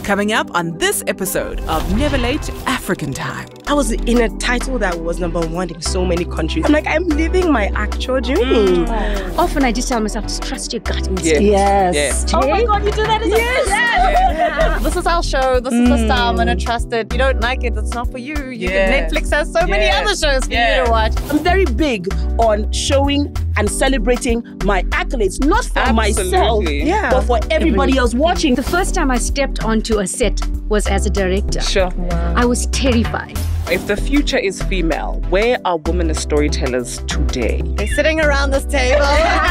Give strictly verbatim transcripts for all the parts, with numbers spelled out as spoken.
Coming up on this episode of Never Late African Time. I was in a title that was number one in so many countries. I'm like, I'm living my actual dream. Mm. Often I just tell myself, just trust your gut instinct. Yes. yes. Oh my God, you do that as yes. yes. yes. This is our show. This is mm. the star. I'm going to trust it. You don't like it, it's not for you. you yes. Netflix has so yes. many other shows for yes. you to watch. I'm very big on showing and celebrating my accolades, not for Absolutely. myself, yeah. but for everybody else watching. The first time I stepped onto a set was as a director. Sure. Wow. I was terrified. If the future is female, where are women as storytellers today? They're sitting around this table.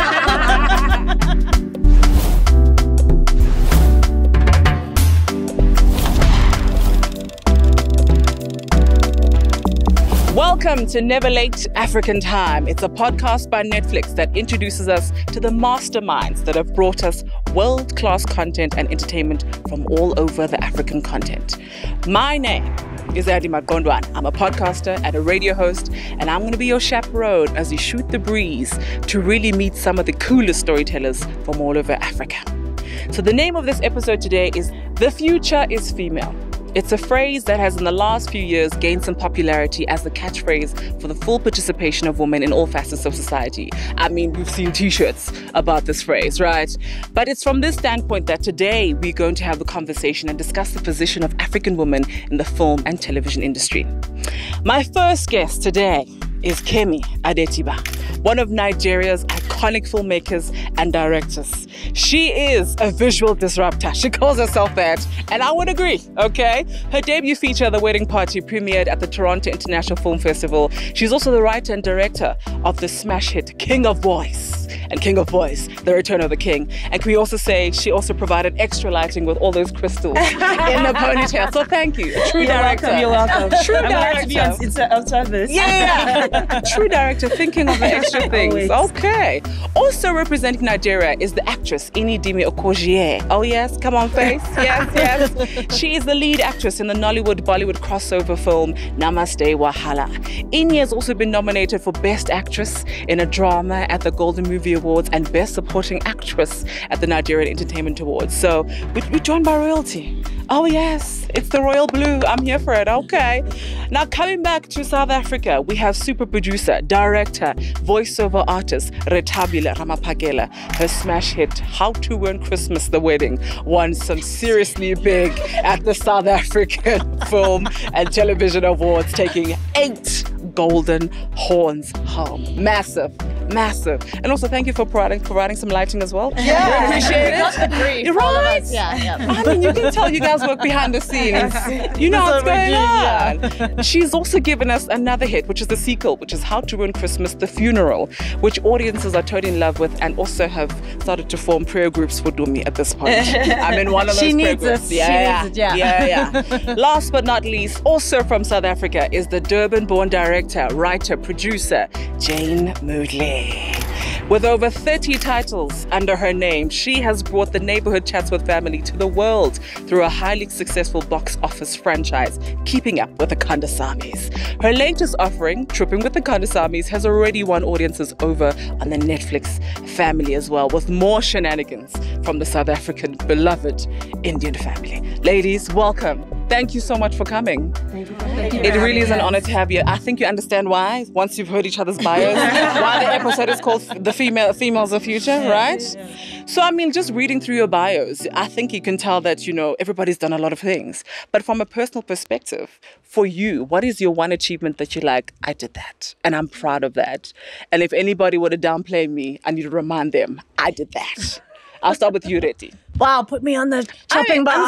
Welcome to Never Late African Time. It's a podcast by Netflix that introduces us to the masterminds that have brought us world-class content and entertainment from all over the African continent. My name is Ini Dima-Okojie. I'm a podcaster and a radio host, and I'm going to be your chaperone as we shoot the breeze to really meet some of the coolest storytellers from all over Africa. So the name of this episode today is The Future is Female. It's a phrase that has in the last few years gained some popularity as the catchphrase for the full participation of women in all facets of society. I mean, we've seen t-shirts about this phrase, right? But it's from this standpoint that today we're going to have a conversation and discuss the position of African women in the film and television industry. My first guest today is Kemi Adetiba, one of Nigeria's iconic filmmakers and directors. She is a visual disruptor. She calls herself that, and I would agree, okay? Her debut feature, The Wedding Party, premiered at the Toronto International Film Festival. She's also the writer and director of the smash hit King of Boys and King of Boys, The Return of the King. And can we also say she also provided extra lighting with all those crystals in the ponytail. So thank you. A true you're director. Welcome, you're welcome. True I'm director. glad to be on, it's on service. Yeah. True director thinking of the extra things. Always. Okay. Also representing Nigeria is the actress Ini Dima-Okojie. Oh yes, come on face. Yes, yes. She is the lead actress in the Nollywood-Bollywood crossover film Namaste Wahala. Ini has also been nominated for Best Actress in a Drama at the Golden Movie Awards and Best Supporting Actress at the Nigerian Entertainment Awards. So we- we're joined by royalty. Oh yes, it's the royal blue. I'm here for it. Okay. Now coming back to South Africa, we have super producer, director, voiceover artist Rethabile Ramaphakela. Her smash hit How to Win Christmas the Wedding won some seriously big at the South African Film and Television Awards, taking eight golden horns home. Massive, massive. And also thank you for providing providing some lighting as well. Yeah, we appreciate it. Got the brief, You're right. Yeah, yeah. I mean, you can tell you guys work behind the scenes. You know what's going on. She's also given us another hit, which is the sequel, which is How to Ruin Christmas, The Funeral, which audiences are totally in love with and also have started to form prayer groups for Dumi at this point. I'm in one of those she prayer needs groups. it. Yeah, she needs it, yeah. yeah, yeah. Last but not least, also from South Africa is the Durban-born director, writer, producer, Jayan Moodley. With over thirty titles under her name, she has brought the neighborhood chats with family to the world through a highly successful box office franchise, Keeping Up with the Kandasamys. Her latest offering, Trippin with the Kandasamys, has already won audiences over on the Netflix family as well, with more shenanigans from the South African beloved Indian family. Ladies, welcome. Thank you so much for coming. Thank you. Thank you. It really is an honor to have you. I think you understand why, once you've heard each other's bios, why the episode is called The Female Females of Future, right? Yeah, yeah. So, I mean, just reading through your bios, I think you can tell that, you know, everybody's done a lot of things. But from a personal perspective, for you, what is your one achievement that you're like, I did that, and I'm proud of that? And if anybody were to downplay me, I need to remind them, I did that. I'll start with you, Reti. Wow, put me on the chopping block.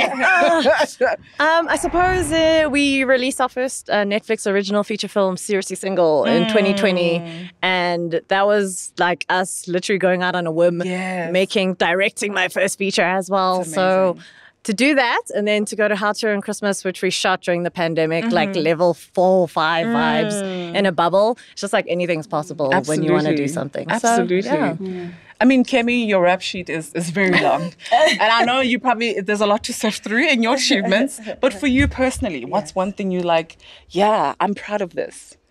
I'm sorry. um, I suppose uh, we released our first uh, Netflix original feature film, Seriously Single, in mm. twenty twenty. And that was like us literally going out on a whim, yes. making, directing my first feature as well. So to do that and then to go to How to Ruin Christmas, which we shot during the pandemic, mm-hmm. like level four, five mm. vibes in a bubble. It's just like anything's possible Absolutely. When you want to do something. Absolutely. So, yeah. Yeah. I mean, Kemi, your rap sheet is, is very long. And I know you probably, there's a lot to sift through in your achievements. But for you personally, what's yes. one thing you like, yeah, I'm proud of this?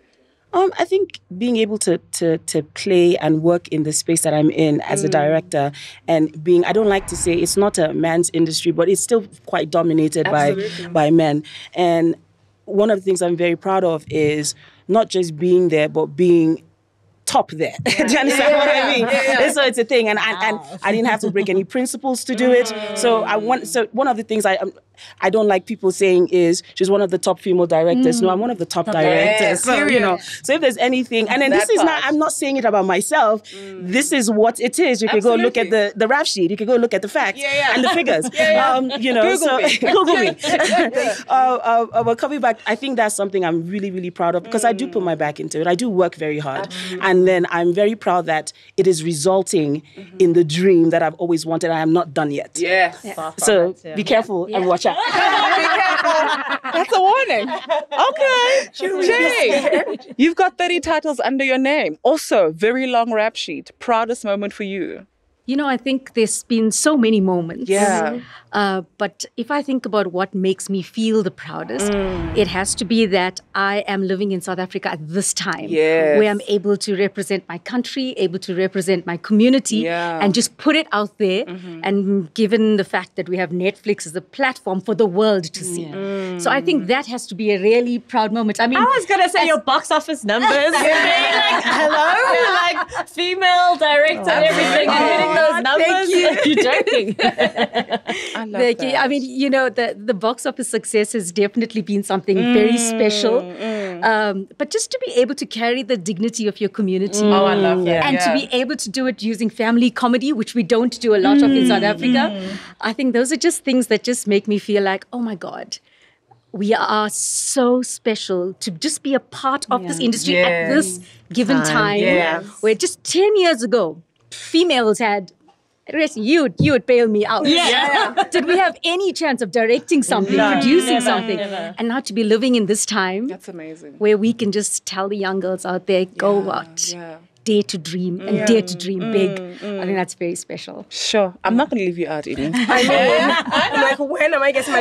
Um, I think being able to to to play and work in the space that I'm in as mm. a director, and being, I don't like to say it's not a man's industry, but it's still quite dominated Absolutely. by by men. And one of the things I'm very proud of is not just being there, but being top there. Yeah. Do you understand yeah, what yeah, I mean? Yeah, yeah. So it's a thing, and wow. I, and I didn't have to break any principles to do it. Mm. So I want. So one of the things I um, I don't like people saying is she's one of the top female directors. Mm. No, I'm one of the top, top directors. Yes. So you know. So if there's anything, and then that this is part. not. I'm not saying it about myself. Mm. This is what it is. You can Absolutely. go look at the the rap sheet. You can go look at the facts yeah, yeah. and the figures. yeah, yeah. Um, you know. Google so me. Google me. uh, uh, uh, but coming back, I think that's something I'm really really proud of because mm. I do put my back into it. I do work very hard, Absolutely. and then I'm very proud that it is resulting mm-hmm. in the dream that I've always wanted. I am not done yet. Yes. Yeah. So yeah. be careful yeah. and watch out. Be careful. That's a warning. Okay. Jay, you've got thirty titles under your name. Also, very long rap sheet. Proudest moment for you? You know, I think there's been so many moments. Yeah. Uh, but if I think about what makes me feel the proudest, mm. it has to be that I am living in South Africa at this time. Yes. Where I'm able to represent my country, able to represent my community, yeah. and just put it out there. Mm-hmm. And given the fact that we have Netflix as a platform for the world to see. Mm. So I think that has to be a really proud moment. I mean, I was going to say as, your box office numbers. like, hello? Like female director and everything. And hitting those numbers. Thank you. You're joking. I love Thank that. you. I mean, you know, the, the box office success has definitely been something mm, very special. Mm. Um, but just to be able to carry the dignity of your community. Mm. Oh, I love that. And yeah. to be able to do it using family comedy, which we don't do a lot mm, of in South Africa. Mm. I think those are just things that just make me feel like, oh my God, we are so special to just be a part of yeah. this industry yes. at this given time. time yes. Where just ten years ago, females had... You you would bail me out. Yeah. yeah. Did we have any chance of directing something, no, producing never, something? Never. And now to be living in this time. That's amazing. Where we can just tell the young girls out there, go yeah, what? Yeah. Dare to dream and yeah. dare to dream mm, big. Mm. I think that's very special. Sure. I'm not going to leave you out, Ini. I know. I'm like, when am I getting my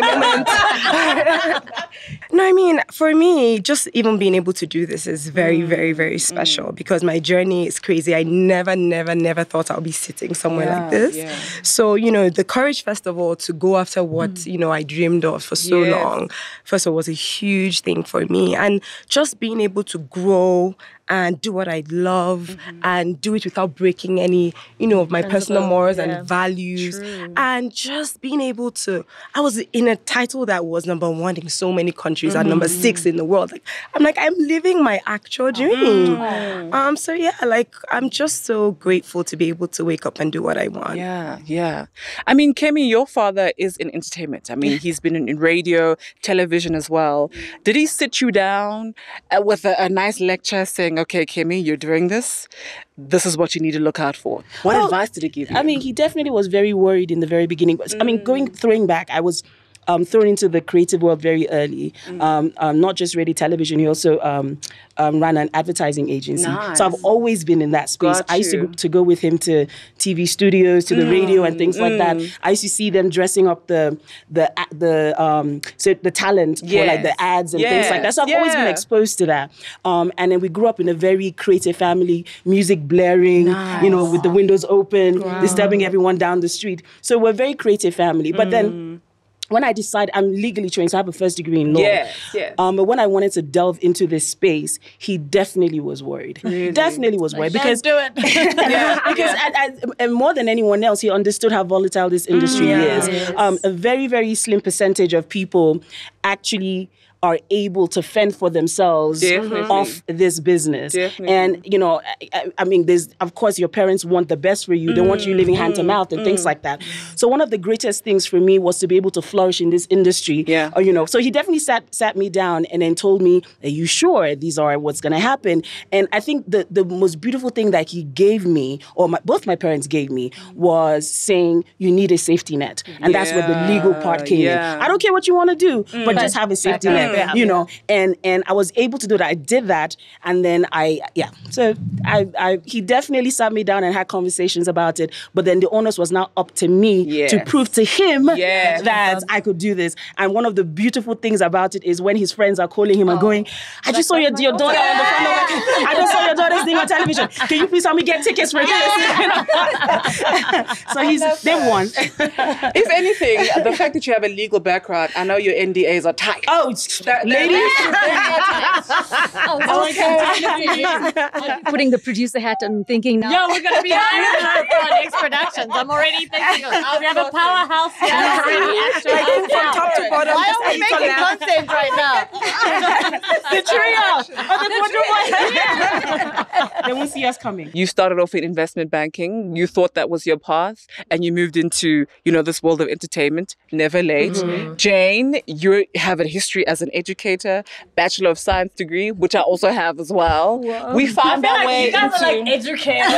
moment? No, I mean, for me, just even being able to do this is very, mm. very, very special mm. because my journey is crazy. I never, never, never thought I would be sitting somewhere yeah, like this. Yeah. So, you know, the courage, first of all, to go after what, mm. you know, I dreamed of for so yes. long, first of all, was a huge thing for me. And just being able to grow and do what I love mm-hmm. and do it without breaking any, you know, of my Principle, personal morals yeah. and values. True. And just being able to, I was in a title that was number one in so many countries mm-hmm. and number six in the world. Like, I'm like, I'm living my actual dream. Mm-hmm. Um, so yeah, like, I'm just so grateful to be able to wake up and do what I want. Yeah, yeah. I mean, Kemi, your father is in entertainment. I mean, he's been in, in radio, television as well. Did he sit you down uh, with a, a nice lecture saying, okay, Kemi, you're doing this. This is what you need to look out for. What well, advice did he give you? I mean, he definitely was very worried in the very beginning. But mm. I mean, going, throwing back, I was um, thrown into the creative world very early. Mm. Um, um, not just radio, television. He also um, um, ran an advertising agency. Nice. So I've always been in that space. Got I used to, to go with him to T V studios, to the mm. radio and things mm. like that. I used to see them dressing up the the the um, so the talent yes. for like the ads and yes. things like that. So I've yeah. always been exposed to that. Um, and then we grew up in a very creative family, music blaring, nice. you know, with the windows open, wow. disturbing everyone down the street. So we're a very creative family. But mm. then when I decided, I'm legally trained, so I have a first degree in law. Yes, yes. Um, but when I wanted to delve into this space, he definitely was worried. Really? Definitely was worried. Like, because do it. yeah, because yeah. I, I, and more than anyone else, he understood how volatile this industry mm, yeah. is. Yes. Um, a very, very slim percentage of people actually are able to fend for themselves Definitely. off this business. Definitely. And, you know, I, I mean, there's, of course, your parents want the best for you. Mm. They want you living hand mm. to mouth and mm. things like that. So one of the greatest things for me was to be able to flourish in this industry. Yeah. Or, you know, so he definitely sat sat me down and then told me, are you sure these are what's going to happen? And I think the, the most beautiful thing that he gave me, or my, both my parents gave me, was saying, you need a safety net. And yeah. that's where the legal part came yeah. in. I don't care what you want to do, mm. but but just have a safety net, Yeah. you know. And and I was able to do that. I did that, and then I yeah. So I I he definitely sat me down and had conversations about it. But then the onus was now up to me Yes. to prove to him Yes. that I could do this. And one of the beautiful things about it is when his friends are calling him and going, I just saw your, your daughter on the front of it. I just saw your daughter's thing on television. Can you please help me get tickets for this? So he's they won. If anything, the fact that you have a legal background, I know your N D As are tight. Oh, it's- That- ladies. Oh, okay. Putting the producer hat and thinking now. Yo, we're gonna be hiring for our next productions. I'm already thinking. We have a powerhouse here. Like, from top to bottom. Why just are we edit on making that. content right now? The trio. Oh, the quadruple. They won't see us coming. You started off in investment banking. You thought that was your path, and you moved into, you know, this world of entertainment. Never late. Mm-hmm. Jane, you have a history as an educator, Bachelor of Science degree, which I also have as well. We found our way You guys into are like educators.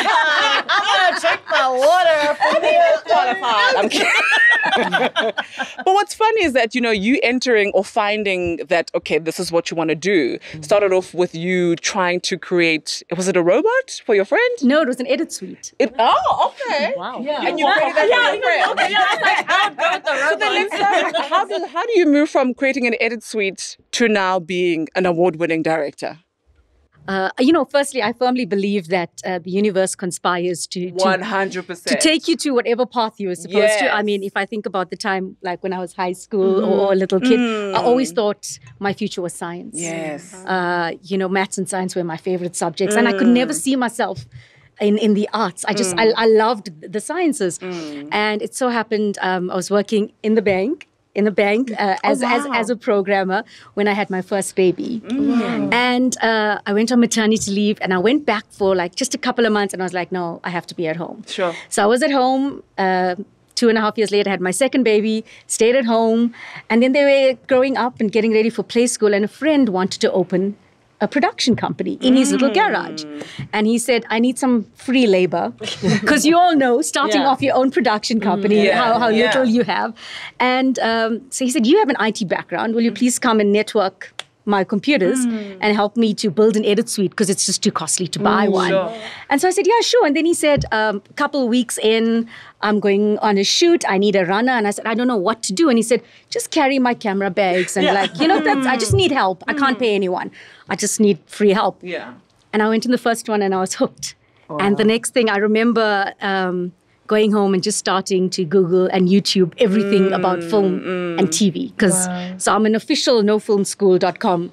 I'm gonna check my water for the qualified. I'm kidding. But what's funny is that, you know, you entering or finding that, okay, this is what you want to do, started off with you trying to create, was it a robot for your friend? No, it was an edit suite. It, oh, okay. Wow. Yeah. And you created that for your friend. Okay, yeah, I was like, I'll go with the So then robot. let's start. How do, how do you move from creating an edit suite to now being an award-winning director? Uh, you know, firstly, I firmly believe that uh, the universe conspires to, to hundred to percent. take you to whatever path you were supposed to. I Yes. mean, if I think about the time, like when I was high school or, or a little kid, I always thought my future was science. Yes. Uh, you know, maths and science were my favorite subjects, and I could never see myself in, in the arts. I just, I, I loved the sciences. And it so happened um, I was working in the bank. in a bank uh, as, as as a programmer when I had my first baby. And uh, I went on maternity leave and I went back for like just a couple of months and I was like, no, I have to be at home. Sure. So I was at home. Uh, two and a half years later, I had my second baby, stayed at home. And then they were growing up and getting ready for play school, and a friend wanted to open a production company in his little garage. And he said, I need some free labor. Because you all know, starting Yeah. off your own production company, Yeah, how, how yeah. little you have. And um, so he said, you have an I T background. Will you please come and network my computers and help me to build an edit suite, because it's just too costly to buy one. Sure. And so I said, yeah, sure. And then he said, a um, couple of weeks in, I'm going on a shoot. I need a runner. And I said, I don't know what to do. And he said, just carry my camera bags. And like, you know, that's, I just need help. I can't pay anyone. I just need free help. Yeah. And I went in the first one and I was hooked. And the next thing I remember um, going home and just starting to Google and YouTube everything about film and T V. Because so I'm an official no film school dot com.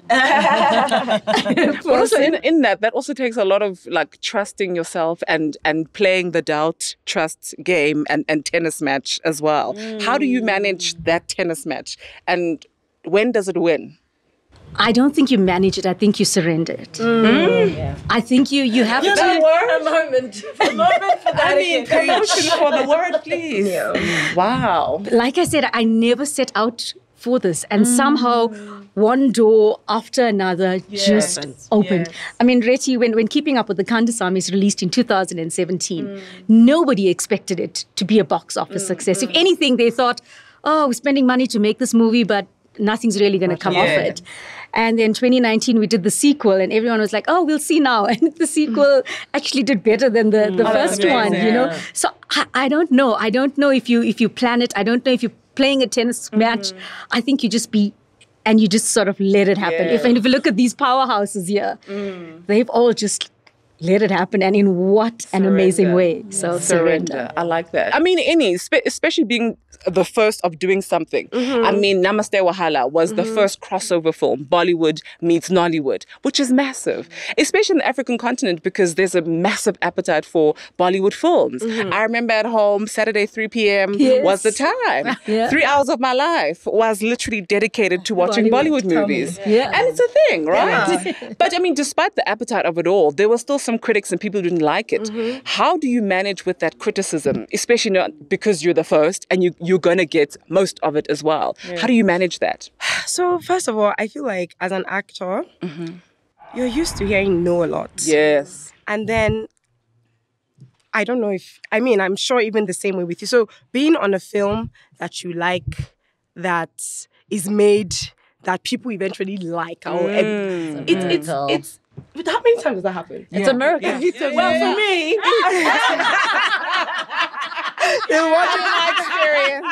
But also in, in that, that also takes a lot of like trusting yourself and and playing the doubt trust game and, and tennis match as well. How do you manage that tennis match? And when does it win? I don't think you manage it. I think you surrender it. I think you you have to. A moment. A moment for that. I mean, promotion for the word, please. Wow. Like I said, I never set out for this, and somehow one door after another just opened. I mean, Reti, when, when Keeping Up with the Kandasamys released in two thousand seventeen, nobody expected it to be a box office success. If anything, they thought, oh, we're spending money to make this movie, but nothing's really going to come off it. And then twenty nineteen, we did the sequel, and everyone was like, oh, we'll see now. And the sequel actually did better than the, the first one, you know? So I, I don't know. I don't know if you if you plan it. I don't know if you're playing a tennis match. I think you just be, and you just sort of let it happen. Yeah. If, and if you look at these powerhouses here, they've all just let it happen, and in what an amazing way. So surrender. Surrender. I like that. I mean, Ini, spe- especially being the first of doing something. I mean, Namaste Wahala was the first crossover film, Bollywood meets Nollywood, which is massive, especially in the African continent, because there's a massive appetite for Bollywood films. I remember at home, Saturday, three p.m. Yes. was the time. Yeah. Three hours of my life was literally dedicated to watching Bollywood. Bollywood, movies. Yeah. And it's a thing, right? But I mean, despite the appetite of it all, there were still some critics and people who didn't like it. How do you manage with that criticism, especially not because you're the first and you, you're going to get most of it as well? How do you manage that? So, first of all, I feel like as an actor, you're used to hearing no a lot. Yes. And then, I don't know if, I mean, I'm sure even the same way with you. So, being on a film that you like, that is made that people eventually like. Or Mm. it, it's, it's, it's, how many times does that happen? It's a miracle. Yeah. Yeah. Well, for me, the watching my experience.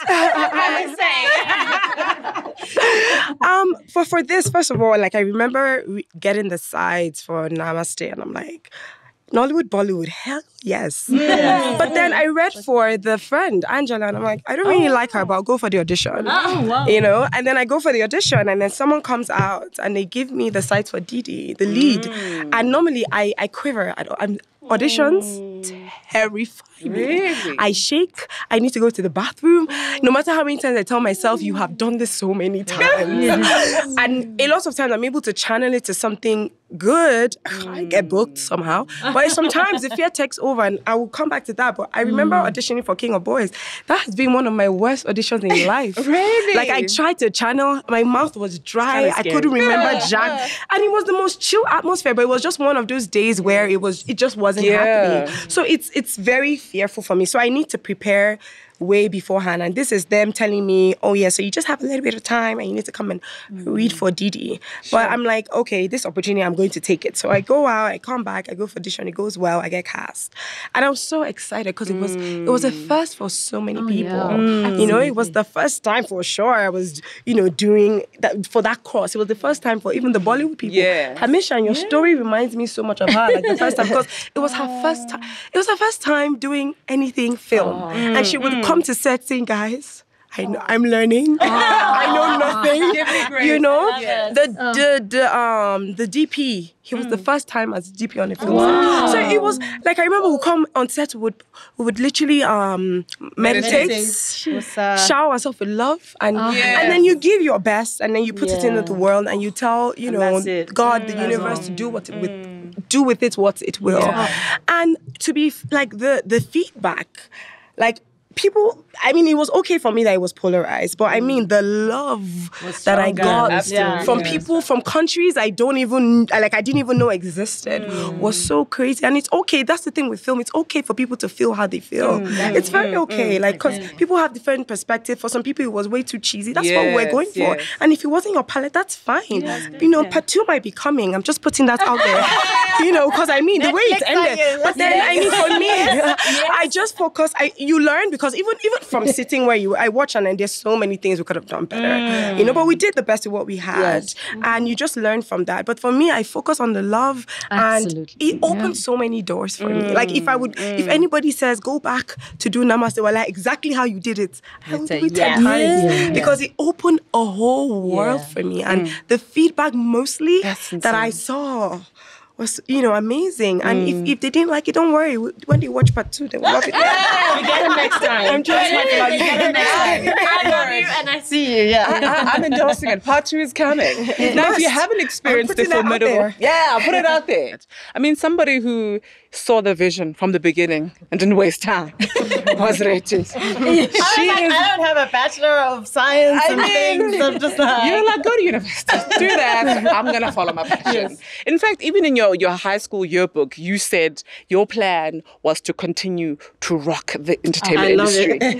um, for for this, first of all, like I remember re- getting the sides for Namaste, and I'm like, Nollywood, Bollywood, hell yes. Yeah. But then I read for the friend, Angela, and I'm like, I don't really oh. like her, but I'll go for the audition. Oh, wow. You know? And then I go for the audition, and then someone comes out, and they give me the sides for Didi, the lead. Mm. And normally, I, I quiver. I don't, I'm, auditions mm. terrify me. Really? I shake. I need to go to the bathroom. No matter how many times I tell myself, you have done this so many times. Yes. And a lot of times I'm able to channel it to something good. Mm. I get booked somehow. But sometimes the fear takes over, and I will come back to that. But I remember mm. auditioning for King of Boys. That has been one of my worst auditions in life. Really? Like I tried to channel. My mouth was dry. I couldn't remember yeah. Jack. And it was the most chill atmosphere, but it was just one of those days where it was, it just wasn't yeah. happening. So it's it's very fearful for me. So I need to prepare way beforehand. And this is them telling me, oh yeah, so you just have a little bit of time and you need to come and mm. read for Didi. Sure. But I'm like, okay, this opportunity, I'm going to take it. So I go out, I come back, I go for audition, it goes well, I get cast. And I was so excited because it was mm. it was a first for so many oh, people. Yeah. Mm. You know, it was the first time for sure I was, you know, doing that for that course. It was the first time for even the Bollywood people. Yeah. Hamisha, and your yeah. story reminds me so much of her, like the first time, because it was her first time. It was her first time doing anything film. Oh. And she would come to set saying, guys, I know, I'm learning. I know nothing. You know, the, oh. the the um the D P. He was mm. the first time as D P on a film. Wow. So it was like I remember we come on set, we would we would literally um meditate, meditate. shower ourselves with love, and oh. yes. and then you give your best, and then you put yeah. it into the world, and you tell you and know God, mm. the universe, to do what it with mm. do with it what it will, yeah. and to be like the the feedback, like. People, I mean, it was okay for me that it was polarized, but I mean, the love that I got yeah. from yeah. people from countries I don't even, like, I didn't even know existed mm. was so crazy. And it's okay. That's the thing with film. It's okay for people to feel how they feel. Mm. It's very okay. Mm. Like, because mm. people have different perspectives. For some people, it was way too cheesy. That's yes, what we're going for. Yes. And if it wasn't your palette, that's fine. Yes, you know, yeah. part two might be coming. I'm just putting that out there. You know, because I mean, the way it ended. But then, I mean, for me, yes. I just focus. I You learn because even even from sitting where you, I watch and then there's so many things we could have done better, mm. you know. But we did the best of what we had, yes. and you just learn from that. But for me, I focus on the love, Absolutely. and it opened yeah. so many doors for mm. me. Like if I would, mm. if anybody says go back to do Namaste Wahala exactly how you did it, I would do it ten times yeah. because it opened a whole world yeah. for me, and mm. the feedback mostly that I saw was, you know, amazing. And mm. if, if they didn't like it, don't worry. When they watch part two, they will love it. Yeah, you get them next time. I'm just like, you get them next time. I love you and I see you. Yeah, I, I, I'm endorsing it. Part two is coming. Now, if you haven't experienced the formidable, yeah, I'll put it out there. I mean, somebody who saw the vision from the beginning and didn't waste time was Rachel. She I, like, is, I don't have a bachelor of science I and mean, things. I'm just like, you're like, go to university, do that. I'm gonna follow my passion. Yes. In fact, even in your your high school yearbook, you said your plan was to continue to rock the entertainment I industry. Love it.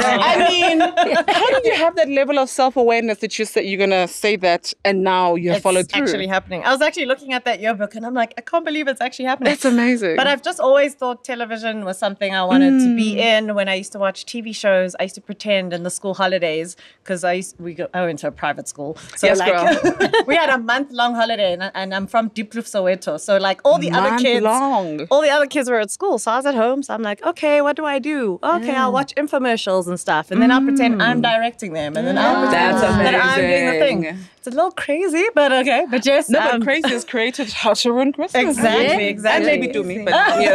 I mean, how did you have that level of self-awareness that you said you're gonna say that, and now you have it's followed through? It's actually happening. I was actually looking at that yearbook, and I'm like, I can't believe it's actually happening. That's amazing. But I've just always thought television was something I wanted mm. to be in. When I used to watch T V shows, I used to pretend in the school holidays, because I used we go, I went to a private school, so yes, like we had a month long holiday, and, and I'm from Diepkloof, Soweto, so like all the month other kids, long. all the other kids were at school, so I was at home. So I'm like, okay, what do I do? Okay, yeah. I'll watch infomercials and stuff, and then mm. I'll pretend I'm directing them, and then yeah. I'll pretend that I'm doing the thing. It's a little crazy, but okay. But yes, no, um, but crazy is created how to ruin Christmas. Exactly, yeah. exactly. And maybe do me, but you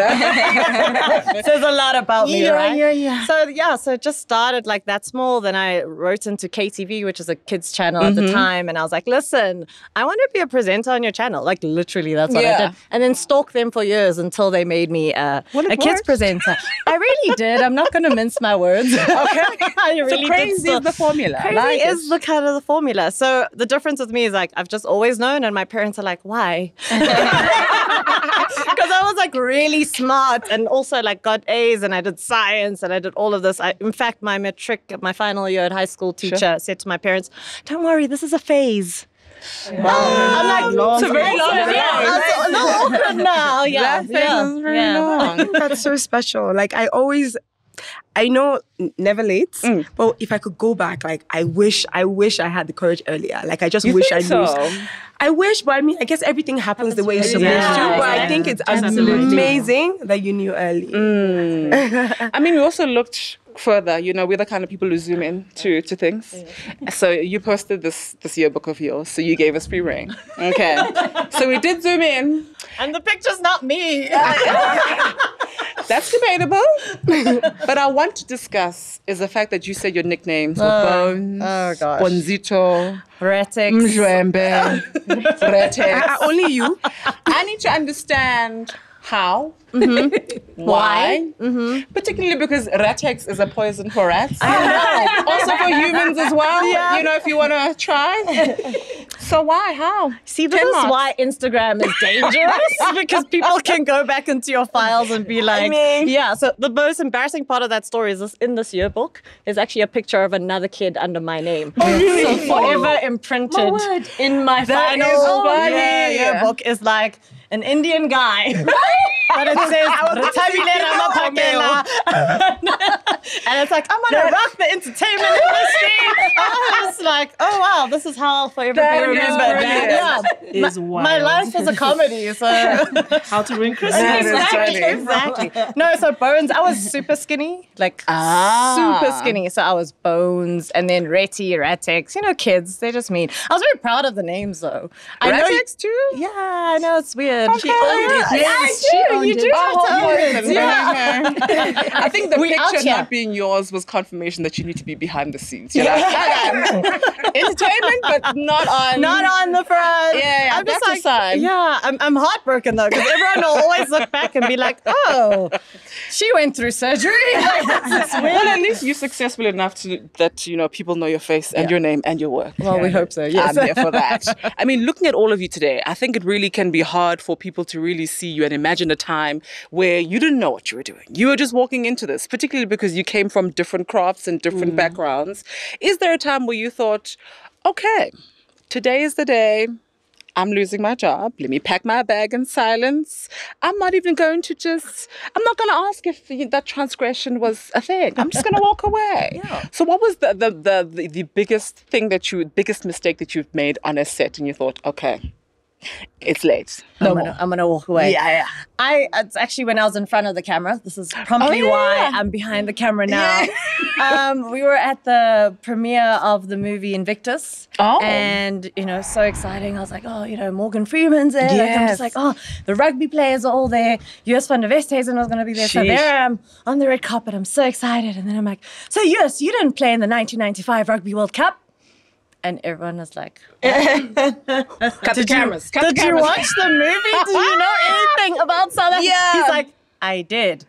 know. Says a lot about me, yeah, right? Yeah, yeah. So yeah, so it just started like that small. Then I wrote into K T V, which is a kids channel mm-hmm. at the time, and I was like, listen, I want to be a presenter on your channel. Like literally, that's what yeah. I did. And then stalked them for years until they made me uh, well, a kids presenter. I really did. I'm not going to mince my words. Okay. I really so crazy did is the formula. Crazy like is it. the kind of the formula. So the difference with me is like I've just always known, and my parents are like, why? Because I was like really smart and also like got A's and I did science and I did all of this. I, in fact, my matric, my final year at high school teacher sure. said to my parents, "Don't worry, this is a phase." Wow. Oh, I'm like, long it's a very long phase. Yeah, it's a little awkward now. Yeah, that phase yeah, is very yeah. long. That's so special. Like I always, I know never late, mm. but if I could go back, like I wish, I wish I had the courage earlier. Like I just you wish think I so? knew. I wish, but I mean, I guess everything happens the way it's supposed yeah, to. But yeah. I think it's Absolutely. amazing that you knew early. Mm. I mean, we also looked further. You know, we're the kind of people who zoom in to, to things. Yeah. So you posted this this yearbook of yours. So you gave us free reign. Okay. So we did zoom in. And the picture's not me. That's debatable. But I want to discuss is the fact that you said your nicknames were oh, Bones, oh gosh. Bonzito, Retex, Mjwembe, Retex. Uh, only you. I need to understand how, mm-hmm. why, mm-hmm. particularly because Retex is a poison for rats. I know. Also for humans as well. Yeah. You know, if you want to try. So why? How? See, this is why Instagram is dangerous because people can go back into your files and be like, I mean, yeah. So the most embarrassing part of that story is this, in this yearbook is actually a picture of another kid under my name. Oh, really? So forever imprinted my in my that final is funny. Yeah, yearbook is like an Indian guy. But it says Rethabile Ramaphakela. And it's like, I'm gonna rock the entertainment industry. I was like, oh wow, this is how I'll forever be remembered. Yeah. My, Is wild. my life is a comedy, so How to ruin Christmas. exactly, exactly. No, so Bones, I was super skinny, like Ah. super skinny. So I was Bones, and then Reti, Ratex. You know, kids, they're just mean. I was very proud of the names, though. I know you- Retex too? Yeah, I know it's weird. Okay. She owned it. Yes, Yeah, she I do. owned You it. do have Oh, to own it. poison. Yeah. I think the We out picture here. not being yours was confirmation that you need to be behind the scenes. You're like, okay, entertainment, but not on. Not on the front. Yeah, yeah, I'm just that's a like, sign. yeah, I'm, I'm heartbroken though, because everyone will always look back and be like, oh, she went through surgery. Like, that's weird. Well, at least you're successful enough to that you know people know your face and Yeah. your name and your work. Well, we hope so, yes. I'm there for that. I mean, looking at all of you today, I think it really can be hard for people to really see you and imagine a time where you didn't know what you were doing. You were just walking into this, particularly because you came from different crafts and different mm. backgrounds. Is there a time where you thought, okay, today is the day, I'm losing my job. Let me pack my bag in silence. I'm not even going to just, I'm not going to ask if that transgression was a thing. I'm just going to walk away. Yeah. So what was the, the, the, the, the biggest thing that you, biggest mistake that you've made on a set and you thought, okay, it's late. No I'm more. gonna, I'm gonna walk away. Yeah, yeah. I it's actually when I was in front of the camera. This is promptly Oh, yeah. why I'm behind the camera now. um, we were at the premiere of the movie Invictus. Oh. And, you know, so exciting. I was like, oh, you know, Morgan Freeman's there. Like, I'm Yes. just like, oh, the rugby players are all there. U S van der Westhuizen was going to be there. So Sheesh. there I am on the red carpet. I'm so excited. And then I'm like, so yes, you didn't play in the nineteen ninety-five Rugby World Cup. And everyone was like, Cut the cameras. Cut did the you cameras. watch the movie? Did you know anything about South Africa? Yeah. He's like, I did.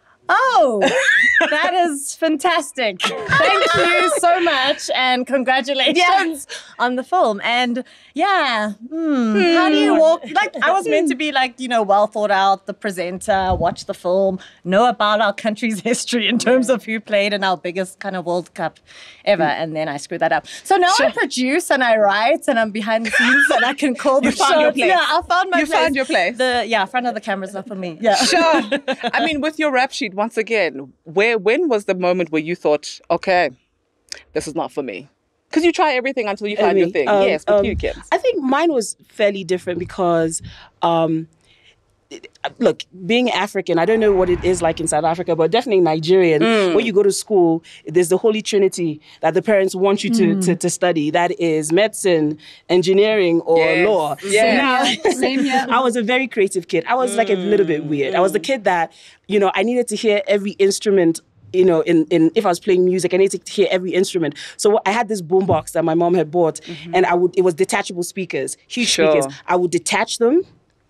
Oh, that is fantastic. Thank you so much and congratulations Yeah. on the film. And yeah, hmm, how do you walk? Like, I was meant to be like, you know, well thought out, the presenter, watch the film, know about our country's history in terms of who played in our biggest kind of World Cup ever. And then I screwed that up. So now I produce and I write and I'm behind the scenes and I can call the You found your shots. place. Yeah, I found my You place. found your place. The, yeah, front of the camera's not for me. Yeah. Sure. I mean, with your rap sheet, once again, where when was the moment where you thought, okay, this is not for me? Because you try everything until you find I your mean, thing. um, Yes, with um, you kids. I think mine was fairly different because, um, it- look, being African, I don't know what it is like in South Africa, but definitely Nigerian. Mm. When you go to school, there's the holy trinity that the parents want you to, to, to study. That is medicine, engineering, or Yes. law. Yes. So now, Same here. I was a very creative kid. I was like a little bit weird. I was the kid that, you know, I needed to hear every instrument. You know, in, in if I was playing music, I needed to hear every instrument. So I had this boombox that my mom had bought, and I would it was detachable speakers, huge Sure. speakers. I would detach them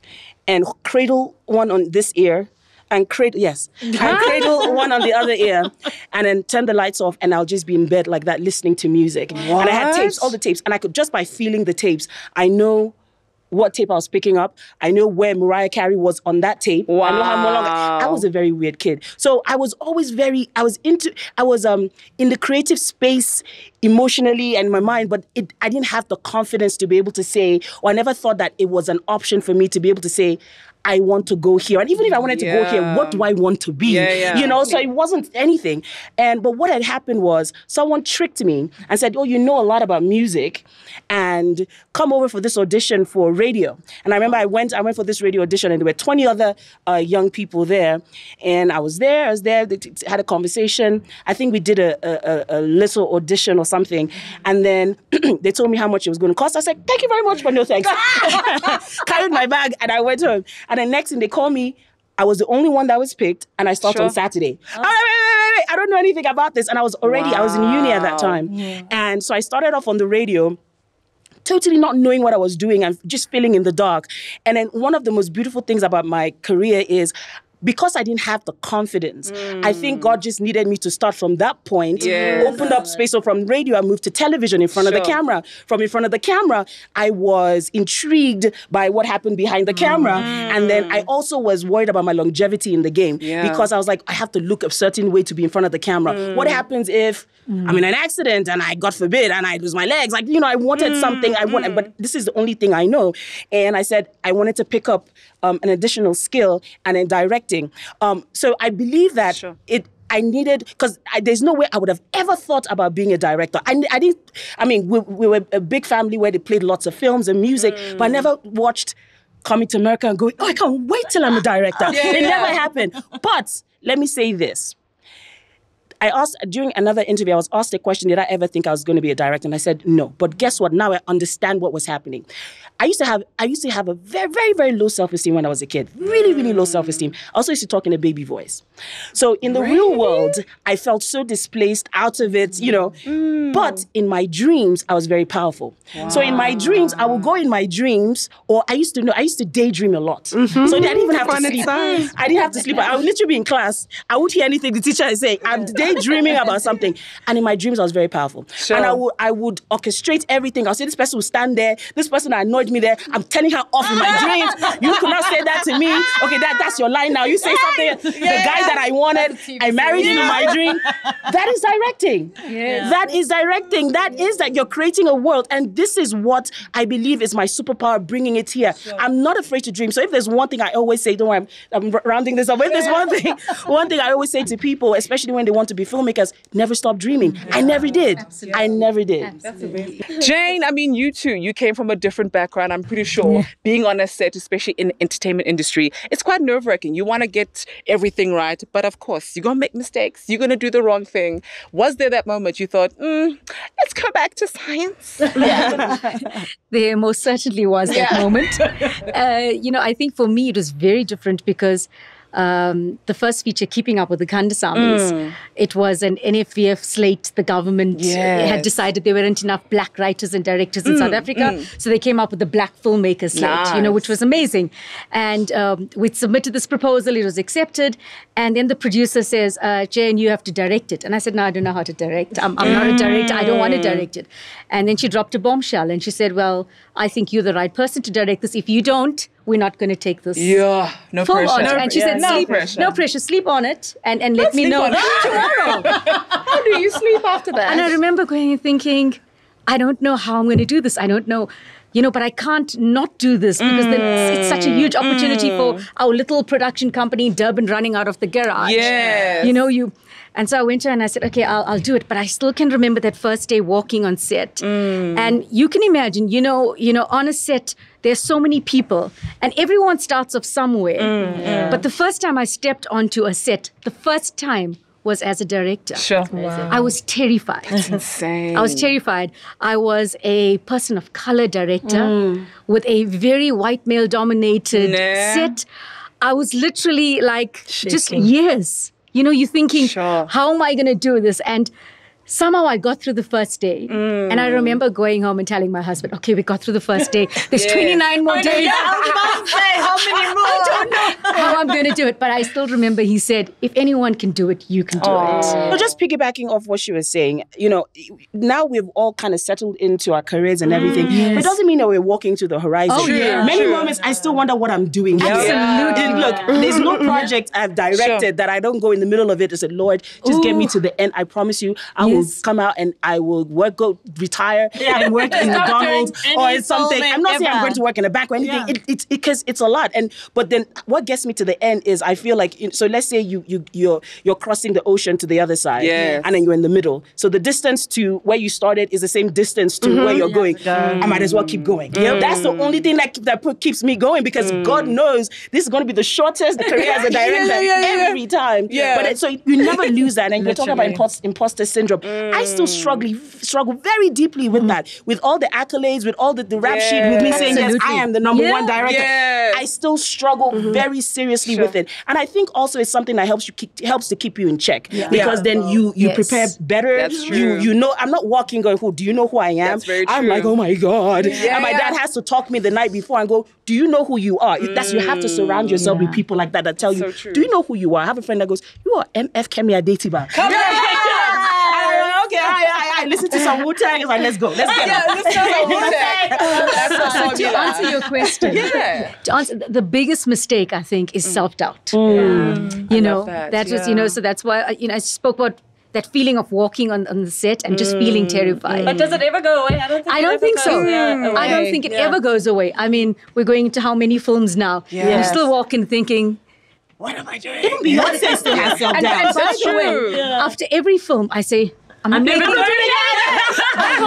and cradle one on this ear, and cradle yes, and cradle one on the other ear, and then turn the lights off, and I'll just be in bed like that, listening to music. And I had tapes, all the tapes, and I could just by feeling the tapes, I know what tape I was picking up. I know where Mariah Carey was on that tape. Wow. I know how long. I was a very weird kid. So I was always very, I was into, I was um in the creative space emotionally and in my mind, but it, I didn't have the confidence to be able to say, or I never thought that it was an option for me to be able to say, I want to go here. And even if I wanted to Yeah. go here, what do I want to be? Yeah, yeah. You know, so it wasn't anything. And but what had happened was someone tricked me and said, oh, you know a lot about music and come over for this audition for radio. And I remember I went, I went for this radio audition and there were twenty other uh, young people there. And I was there, I was there, they t- had a conversation. I think we did a, a, a little audition or something. And then they told me how much it was going to cost. I said, thank you very much, but no thanks. Carried my bag and I went home. And the next thing they called me, I was the only one that was picked, and I started Sure. on Saturday. Oh. Wait, wait, wait, wait, I don't know anything about this. And I was already, wow. I was in uni at that time. Yeah. And so I started off on the radio, totally not knowing what I was doing and just feeling in the dark. And then one of the most beautiful things about my career is because I didn't have the confidence, mm. I think God just needed me to start from that point, yes. opened up space. So from radio, I moved to television in front sure. of the camera. From in front of the camera, I was intrigued by what happened behind the camera. Mm. And then I also was worried about my longevity in the game yeah. because I was like, I have to look a certain way to be in front of the camera. Mm. What happens if mm. I'm in an accident and I, God forbid, and I lose my legs? Like, you know, I wanted mm. something, I wanted, mm. but this is the only thing I know. And I said, I wanted to pick up um, an additional skill and then direct. Um, so I believe that sure. it. I needed, because there's no way I would have ever thought about being a director. I, I didn't. I mean, we, we were a big family where they played lots of films and music, mm. but I never watched Coming to America and going, oh, I can't wait till I'm a director. yeah. It never happened. But let me say this. I asked, during another interview, I was asked a question, did I ever think I was going to be a director? And I said, no. But guess what? Now I understand what was happening. I used to have I used to have a very, very, very low self-esteem when I was a kid. Really, really low self-esteem. I also used to talk in a baby voice. So in the really? real world, I felt so displaced, out of it, you know. Mm. But in my dreams, I was very powerful. Wow. So in my dreams, I would go in my dreams, or I used to know, I used to daydream a lot. Mm-hmm. So I didn't even have Fun to sleep. Exercise. I didn't have to sleep. I would literally be in class. I would hear anything the teacher is saying. I'm daydreaming about something. And in my dreams, I was very powerful. Sure. And I would, I would orchestrate everything. I'll say, this person will stand there. This person annoyed me there. I'm telling her off in my dreams. You could not say that to me. Okay, that, that's your line now. You say something. Yeah. The guy that I wanted, I married him yeah. in my dream. That is directing. Yeah. That is directing. That is that you're creating a world. And this is what I believe is my superpower, bringing it here. Sure. I'm not afraid to dream. So if there's one thing I always say, don't worry, I'm, I'm rounding this up. If there's one thing, one thing I always say to people, especially when they want to be filmmakers, never stop dreaming. Yeah. I never did. Absolutely. I never did. Absolutely. Jane, I mean, you too, you came from a different background. I'm pretty sure yeah. being on a set, especially in the entertainment industry, it's quite nerve-wracking. You want to get everything right, but of course, you're going to make mistakes. You're going to do the wrong thing. Was there that moment you thought, mm, let's go back to science? Yeah. There most certainly was that yeah. moment. Uh, you know, I think for me, it was very different because Um, the first feature, Keeping Up with the Kandasamys, mm. it was an N F V F slate. The government yes. had decided there weren't enough black writers and directors in mm, South Africa, mm. so they came up with the black filmmakers slate, nice. you know, which was amazing. And um, we submitted this proposal, it was accepted, and then the producer says, uh, Jane, you have to direct it. And I said, no, I don't know how to direct. I'm, I'm mm. not a director, I don't want to direct it. And then she dropped a bombshell and she said, well, I think you're the right person to direct this. If you don't, we're not going to take this yeah, no film pressure. on it. And she yeah, said, no sleep, pressure. no pressure, sleep on it and, and let me know tomorrow. How do you sleep after that? And I remember going and thinking, I don't know how I'm going to do this. I don't know, you know, but I can't not do this because mm. then it's, it's such a huge opportunity mm. for our little production company in Durban running out of the garage. Yes. You know, you... And so I went to her and I said, okay, I'll, I'll do it. But I still can remember that first day walking on set. Mm. And you can imagine, you know, you know, on a set, there's so many people and everyone starts off somewhere. Mm, yeah. But the first time I stepped onto a set, the first time was as a director. Sure. Wow. I was terrified. That's insane. I was terrified. I was a person of color director mm. with a very white male dominated nah. set. I was literally like, Shaking. just yes. You know, you're thinking, sure. how am I going to do this? And somehow I got through the first day. Mm. And I remember going home and telling my husband, okay, we got through the first day. There's yes. twenty-nine more days. Yeah, I was about to say, how many more? I don't know how I'm going to do it. But I still remember he said, if anyone can do it, you can do oh. it. Well, just piggybacking off what she was saying, you know, now we've all kind of settled into our careers and everything. Mm, yes. But it doesn't mean that we're walking to the horizon. Oh, yeah. Many Sure. moments, I still wonder what I'm doing. Yeah. Absolutely. And look, there's no project I've directed sure. that I don't go in the middle of it and say, Lord, just Ooh. get me to the end. I promise you, I yes. will come out and I will work, go retire yeah. and work in McDonald's or in something. I'm not ever. saying I'm going to work in a bank or anything. Yeah. It, it's because it's a lot. And but then what gets me to the end is I feel like so let's say you you you're you're crossing the ocean to the other side, yes. and then you're in the middle. So the distance to where you started is the same distance to mm-hmm. where you're going. Mm-hmm. I might as well keep going. Mm-hmm. That's the only thing that that keeps me going because mm. God knows this is going to be the shortest career as a director yeah, yeah, yeah, every time. Yeah. But it, so you never lose that. And you're talking about imposter, imposter syndrome. Mm. I still struggle struggle very deeply with mm. that. With all the accolades, with all the, the rap yes. sheet, with me saying, yes, I am the number yeah. one director. Yes. I still struggle mm-hmm. very seriously sure. with it. And I think also it's something that helps you keep, helps to keep you in check. Yeah. Because yeah. then you you yes. prepare better. That's true. You you know, I'm not walking going, who do you know who I am? That's very true. I'm like, oh my God. Yeah. And my dad has to talk me the night before and go, do you know who you are? Mm. That's you have to surround yourself yeah. with people like that that tell so you, true. do you know who you are? I have a friend that goes, you are M F Kemi Adetiba. Come on. Okay, I, I, I listen to some Wu-Tang. It's like, let's go. Let's go. Yeah, listen to some Wu-Tang. That's so to answer your question, yeah. to answer, the biggest mistake, I think, is mm. self-doubt. Mm. You I know, that, that yeah. was, you know, so that's why, you know, I spoke about that feeling of walking on, on the set and just mm. feeling terrified. But does it ever go away? I don't think I don't think so. Yeah, I don't think it yeah. ever goes away. I mean, we're going into how many films now? Yes. I'm still walking thinking, what am I doing? Even Beyonce still has self-doubt. And, and by the way, yeah. after every film, I say, I'm, I'm never doing it again.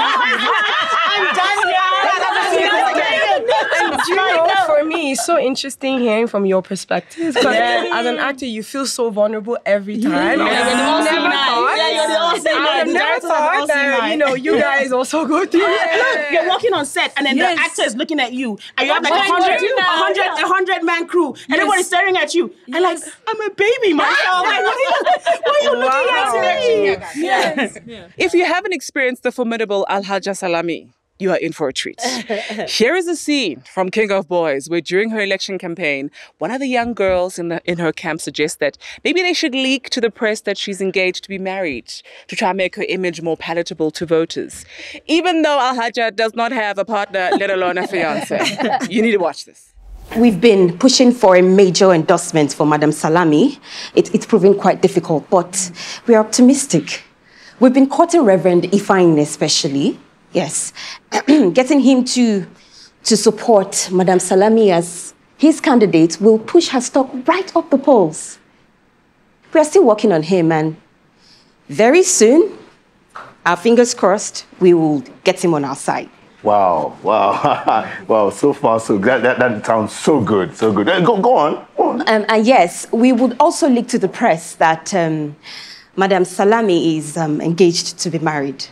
I'm done here. And do you know, for me, it's so interesting hearing from your perspective. Because yeah. as an actor, you feel so vulnerable every time. Yeah. And Yeah. I never thought, yeah, you're the all I never thought that, you know, you guys also go through it. Look, you're walking on set, and then yes. the actor is looking at you, and you have like a hundred, a hundred, a hundred man crew, and yes. everybody's staring at you. Yes. And like, I'm a baby myself. Like, what are you, what are you wow. looking at me? Yes. Yeah. If you haven't experienced the formidable Alhaja Salami, you are in for a treat. Here is a scene from King of Boys where during her election campaign, one of the young girls in the in her camp suggests that maybe they should leak to the press that she's engaged to be married to try and make her image more palatable to voters. Even though Alhaja does not have a partner, let alone a fiance. You need to watch this. We've been pushing for a major endorsement for Madam Salami. It, it's proving quite difficult, but we're optimistic. We've been courting Reverend Ifeanyi especially. Yes, getting him to, to support Madam Salami as his candidate will push her stock right up the polls. We are still working on him, and very soon, our fingers crossed, we will get him on our side. Wow, wow, wow, so far so good. That, that, that sounds so good, so good. Go, go on, go on. Um, and yes, we would also leak to the press that um, Madam Salami is um, engaged to be married.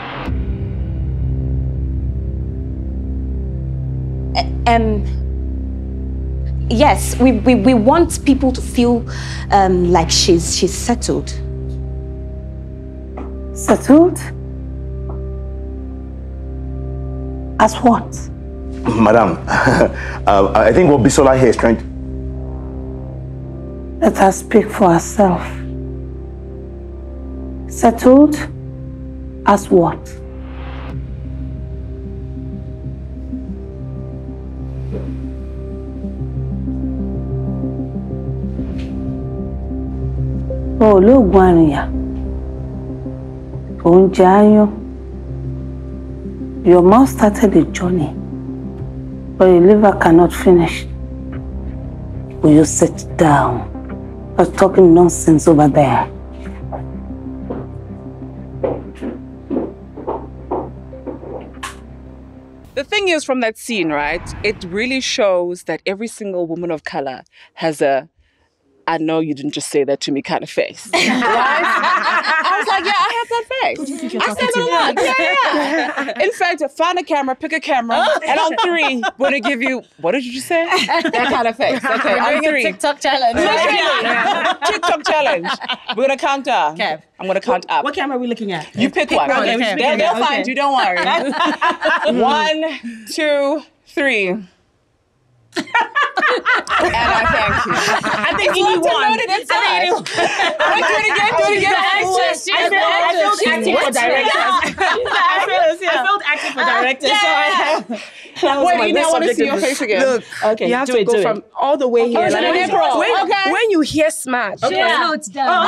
Um, yes, we, we, we want people to feel um, like she's, she's settled. Settled? As what? Madam, uh, I think what Bisola here is trying to... Let her speak for herself. Settled? As what? Oh, look, Guania. Onjayo. Your mouth started a journey, but your liver cannot finish. Will you sit down? You're talking nonsense over there. The thing is, from that scene, right, it really shows that every single woman of color has a I know you didn't just say that to me kind of face. Right? I was like, yeah, I have that face. Who do you think you're I talking said to? a lot. Yeah, yeah. In fact, find a camera, pick a camera, and on three, we're going to give you, what did you just say? That kind of face. Okay, on three. TikTok challenge. Literally. TikTok challenge. We're going to count down. Okay. I'm going to count up. What camera are we looking at? You pick one. one, Okay, okay. They'll, they'll Okay. find you, don't worry. One, two, three. And I thank you. I think It's Ini locked and won. loaded inside. Wait, do it again, do it again. I felt, I felt acting for directors. I felt, I felt acting for directors. So I, that was Wait, my Ini, best I want to subject see in your this. face again. Look, Okay, you have do to it, go do it. from all the way here. it's an Like, April. when, Okay. when you hear smash, Just how it's done.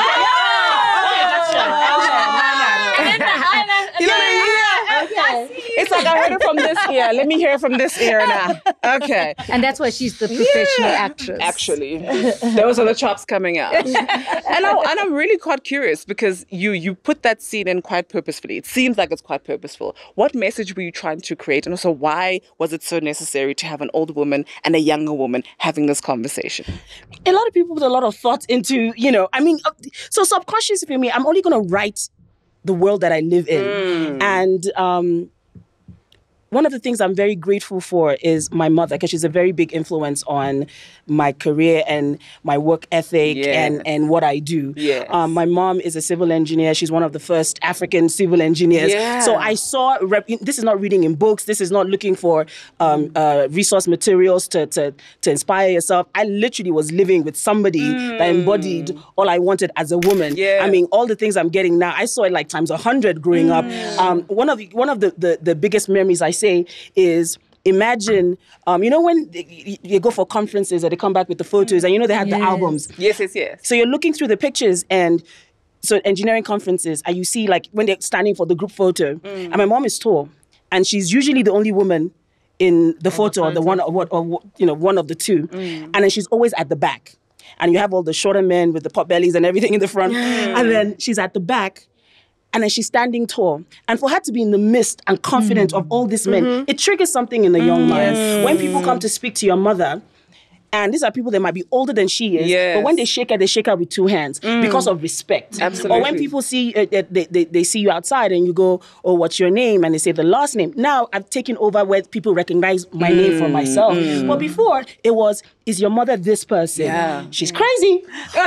Yeah, yeah, yeah. It's like I heard it from this ear. Let me hear it from this ear now. Okay. And that's why she's the professional actress. Actually, those are the chops coming out. and, I, and I'm really quite curious because you you put that scene in quite purposefully. It seems like it's quite purposeful. What message were you trying to create? And also, why was it so necessary to have an older woman and a younger woman having this conversation? A lot of people put a lot of thought into, you know, I mean, uh, so subconsciously for me, I'm only going to write the world that I live in. Mm. And um, one of the things I'm very grateful for is my mother, because she's a very big influence on my career and my work ethic Yes. and, and what I do. Yes. Um, my mom is a civil engineer. She's one of the first African civil engineers. Yeah. So I saw, rep- this is not reading in books. This is not looking for um, uh, resource materials to, to, to inspire yourself. I literally was living with somebody Mm. that embodied all I wanted as a woman. Yeah. I mean, all the things I'm getting now, I saw it like times a hundred growing up. Um, one of the, one of the, the, the biggest memories I say is, imagine, um, you know, when you, you go for conferences or they come back with the photos and you know they had the Yes. albums. Yes, yes, yes. So you're looking through the pictures and so engineering conferences and you see like when they're standing for the group photo and my mom is tall and she's usually the only woman in the photo or the one or, what- or you know one of the two and then she's always at the back and you have all the shorter men with the pot bellies and everything in the front and then she's at the back. And then she's standing tall. And for her to be in the midst and confident mm. of all these men, mm-hmm. it triggers something in the young mind. Yes. When people come to speak to your mother, and these are people that might be older than she is, yes. but when they shake her, they shake her with two hands mm. because of respect. Absolutely. Or when people see uh, they, they, they see you outside and you go, oh, what's your name? And they say the last name. Now I've taken over where people recognize my mm. name for myself. Mm. But before, it was, is your mother this person? Yeah. She's yeah. crazy.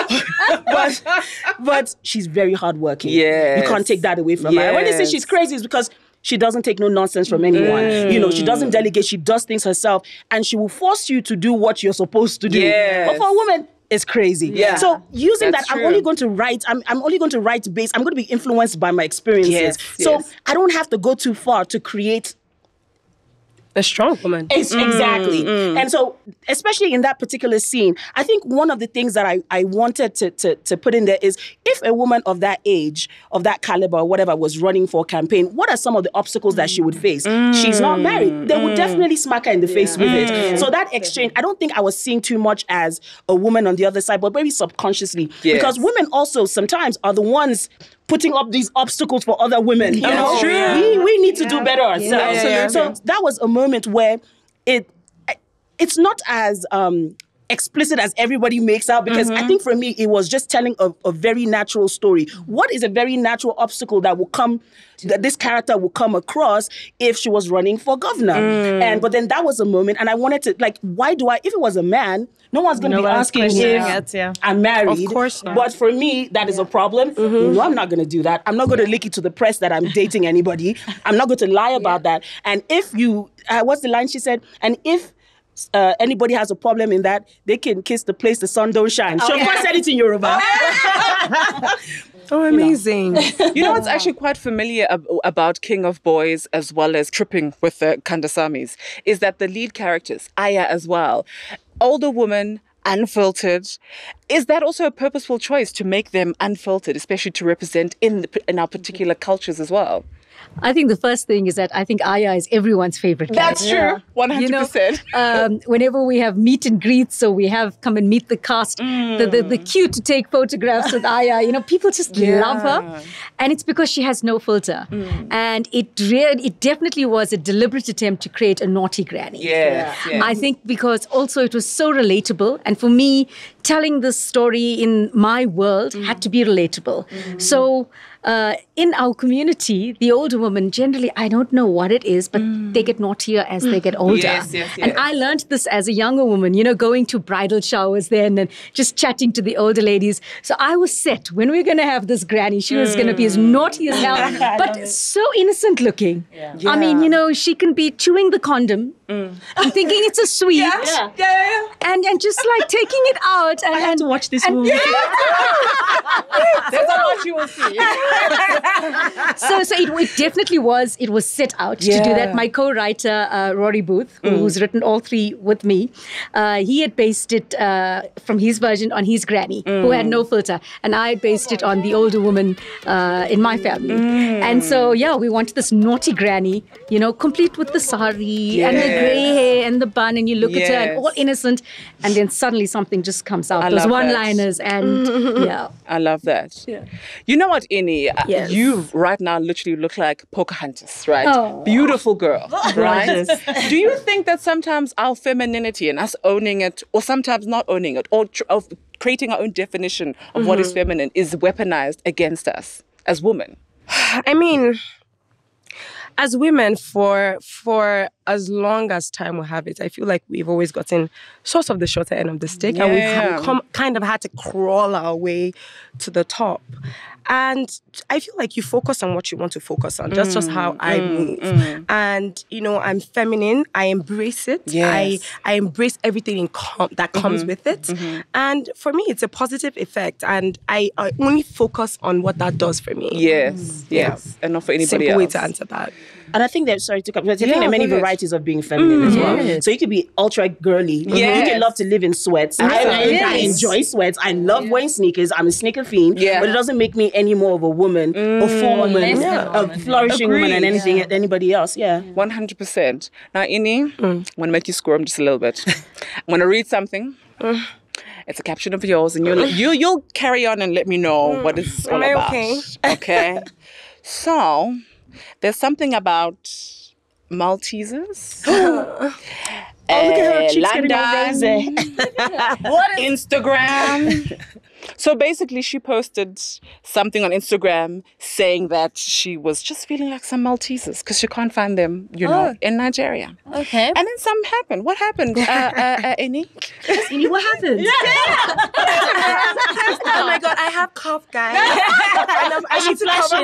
but, but she's very hardworking. Yes. You can't take that away from yes. her. When they say she's crazy, it's because she doesn't take no nonsense from anyone. Mm. You know, she doesn't delegate. She does things herself. And she will force you to do what you're supposed to do. Yes. But for a woman, it's crazy. Yeah. So using That's that, true. I'm only going to write, I'm, I'm only going to write based, I'm going to be influenced by my experiences. Yes. So yes. I don't have to go too far to create a strong woman. It's, mm, exactly. Mm. And so, especially in that particular scene, I think one of the things that I, I wanted to, to, to put in there is, if a woman of that age, of that caliber, or whatever, was running for a campaign, what are some of the obstacles that she would face? Mm. She's not married. They would mm. definitely smack her in the yeah. face with mm. it. So that exchange, I don't think I was seeing too much as a woman on the other side, but maybe subconsciously. Yes. Because women also sometimes are the ones putting up these obstacles for other women. Yeah, you know? true. We, we need yeah. to do better ourselves. Yeah, yeah, yeah. So that was a moment where it it's not as um, explicit as everybody makes out, because mm-hmm. I think for me, it was just telling a, a very natural story. What is a very natural obstacle that will come, that this character will come across if she was running for governor? Mm. And but then that was a moment, and I wanted to, like, why do I, if it was a man, no one's going to no be asking if it, yeah. I'm married. Of course not. But for me, that is a problem. Mm-hmm. No, I'm not going to do that. I'm not going to leak it to the press that I'm dating anybody. I'm not going to lie about yeah. that. And if you, uh, what's the line she said? And if Uh, anybody has a problem in that, they can kiss the place the sun don't shine. Oh, so yeah. I said it in Yoruba. Oh, amazing. You know what's actually quite familiar ab- about King of Boys as well as Trippin with the Kandasamys is that the lead characters, Aya as well, older woman, unfiltered. Is that also a purposeful choice to make them unfiltered, especially to represent in the, in our particular cultures as well? I think the first thing is that I think Aya is everyone's favorite character. That's true. one hundred percent. You know, um, whenever we have meet and greets, so we have come and meet the cast, mm. the, the the cue to take photographs with Aya, you know, people just yeah. love her. And it's because she has no filter. Mm. And it really, it definitely was a deliberate attempt to create a naughty granny. Yes, yes. I think because also it was so relatable. And for me, telling this story in my world mm. had to be relatable. Mm. So uh, in our community, the older women generally, I don't know what it is, but mm. they get naughtier as mm. they get older. Yes, yes, yes. And I learned this as a younger woman, you know, going to bridal showers then and just chatting to the older ladies. So I was set. When we were going to have this granny, she was mm. going to be as naughty as hell, but so innocent looking. Yeah. Yeah. I mean, you know, she can be chewing the condom mm. and thinking it's a sweet. Yeah. Yeah. Yeah, yeah. And, and just like taking it out. And, I had and, to watch this and, movie. Yeah. That's how much you will see. so so it, it definitely was, it was set out yeah. to do that. My co-writer, uh, Rory Booth, mm. who's written all three with me, uh, he had based it uh, from his version on his granny, mm. who had no filter. And I based it on the older woman uh, in my family. Mm. And so, yeah, we wanted this naughty granny, you know, complete with the sari yes. and the grey hair and the bun. And you look yes. at her and all innocent. And then suddenly something just comes out. I Those one-liners that. and, yeah. I love that. Yeah. You know what, Ini? Yes. You right now literally look like Pocahontas, right? Oh. Beautiful girl, right? Do you think that sometimes our femininity and us owning it, or sometimes not owning it, or tr- of creating our own definition of mm-hmm. what is feminine is weaponized against us as women? I mean, as women, for for as long as time will have it, I feel like we've always gotten sort of the shorter end of the stick, yeah. and we've come, kind of had to crawl our way to the top. And I feel like you focus on what you want to focus on. That's mm, just how I mm, move. Mm. And, you know, I'm feminine. I embrace it. Yes. I, I embrace everything in com- that comes mm-hmm. with it. Mm-hmm. And for me, it's a positive effect. And I, I only focus on what that does for me. Yes, mm. yes. Yeah. And not for anybody Simple else. way to answer that. And I think that, sorry to come, I think yeah, there are many varieties of being feminine mm, as well. Yes. So you could be ultra girly. Yes. You can love to live in sweats. I, I, yes. I enjoy sweats. I love yeah. wearing sneakers. I'm a sneaker fiend. Yeah. But it doesn't make me any more of a woman, mm, a full woman, yeah. a flourishing Agreed. woman than anything, yeah. anybody else. Yeah. one hundred percent. Now, Ini, mm. I'm going to make you squirm just a little bit. I'm going to read something. Mm. It's a caption of yours, and you'll, you, you'll carry on and let me know mm. what it's all Am about. Okay? Okay. So, there's something about Maltesers. Oh, look at her cheeks getting all rosy. What is Instagram? So basically, she posted something on Instagram saying that she was just feeling like some Maltesers because she can't find them, you know, oh. in Nigeria. Okay. And then something happened. What happened, uh, uh, uh, Ini? Ini, what happened? Yeah. Oh my God, I have cough, guys. And I'm, I need to cover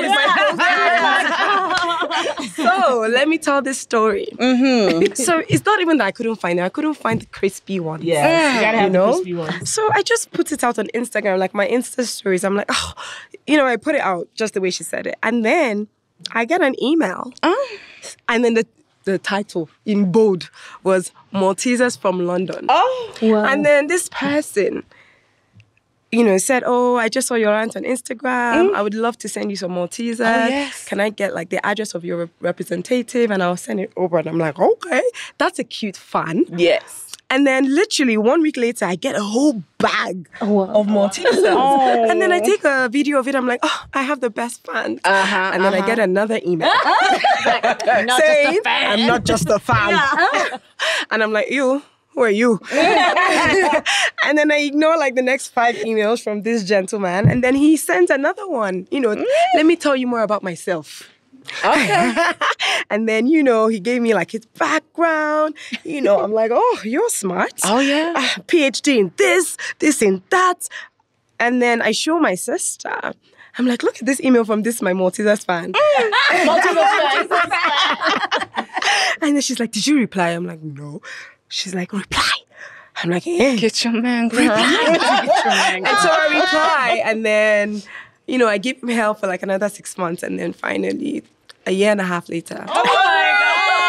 with my phone. So let me tell this story. Mm-hmm. So it's not even that I couldn't find it. I couldn't find the crispy ones. Yeah, mm. you gotta have you know? the crispy ones. So I just put it out on Instagram, like my Insta stories. I'm like, oh, you know, I put it out just the way she said it. And then I get an email. Oh. And then the the title in bold was Maltesers from London. Oh, wow. And then this person, you know, said, oh, I just saw your aunt on Instagram. Mm. I would love to send you some Maltesers. Oh, yes. Can I get like the address of your representative? And I'll send it over. And I'm like, okay, that's a cute fan. Yes. And then literally one week later, I get a whole bag oh, wow. of Maltesers. Oh. And then I take a video of it. I'm like, oh, I have the best fans. Uh-huh, and then uh-huh. I get another email. I'm not saying, just a fan. I'm not just a fan. Yeah. And I'm like, ew. Who are you? And then I ignore like the next five emails from this gentleman. And then he sends another one. You know, mm. let me tell you more about myself. Okay. And then, you know, he gave me like his background. You know, I'm like, oh, you're smart. Oh, yeah. Uh, PhD in this, this and that. And then I show my sister. I'm like, look at this email from this, my Maltesers fan. Mm. Maltesers fan. And then she's like, did you reply? I'm like, no. She's like, reply. I'm like, hey. Get your man, girl. Reply. Get your man, girl. And so I reply. And then, you know, I give him help for like another six months. And then finally, a year and a half later. Oh my God.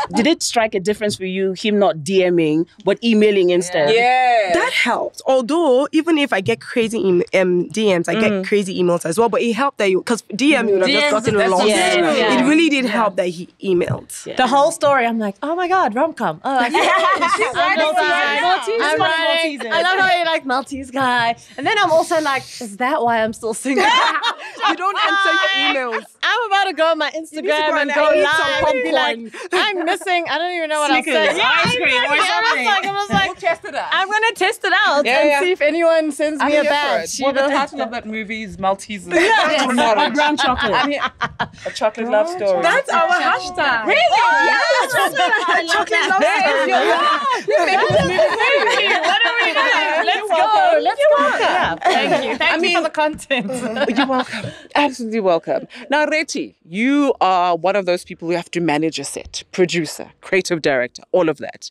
did it strike a difference for you, him not DMing, but emailing instead? Yeah. That helped. Although, even if I get crazy em- um, D Ms, I Mm. get crazy emails as well. But it helped that you, because D M, you would have just D Ms, gotten that's lost. yeah, yeah. It really did help that he emailed. Yeah. The whole story, I'm like, oh my God, rom-com. Oh, I She's I'm writing Maltese. Maltese. I'm writing. I love how you like Maltese guy. And then I'm also like, is that why I'm still single? You don't answer your emails. I'm about to go on my need to Instagram go and and go eat some live and be like, popcorn. I'm missing. I don't even know what Snickers, I'll say. ice cream, or I was something. like, I was like, We'll test it out. I'm gonna test it out Yeah, and yeah. see if anyone sends I'm me a here for badge. it. you Well, the know? title of that movie is Maltesers. Or brown chocolate. I'm here. A chocolate love story. That's our hashtag. Really? Yes. Chocolate love story. You're making this movie crazy. What are we doing? Let's go. Let's go. Yeah, thank you. Thank I you mean- for the content. You're welcome. Absolutely welcome. Now, Reti, you are one of those people who have to manage a set, producer, creative director, all of that.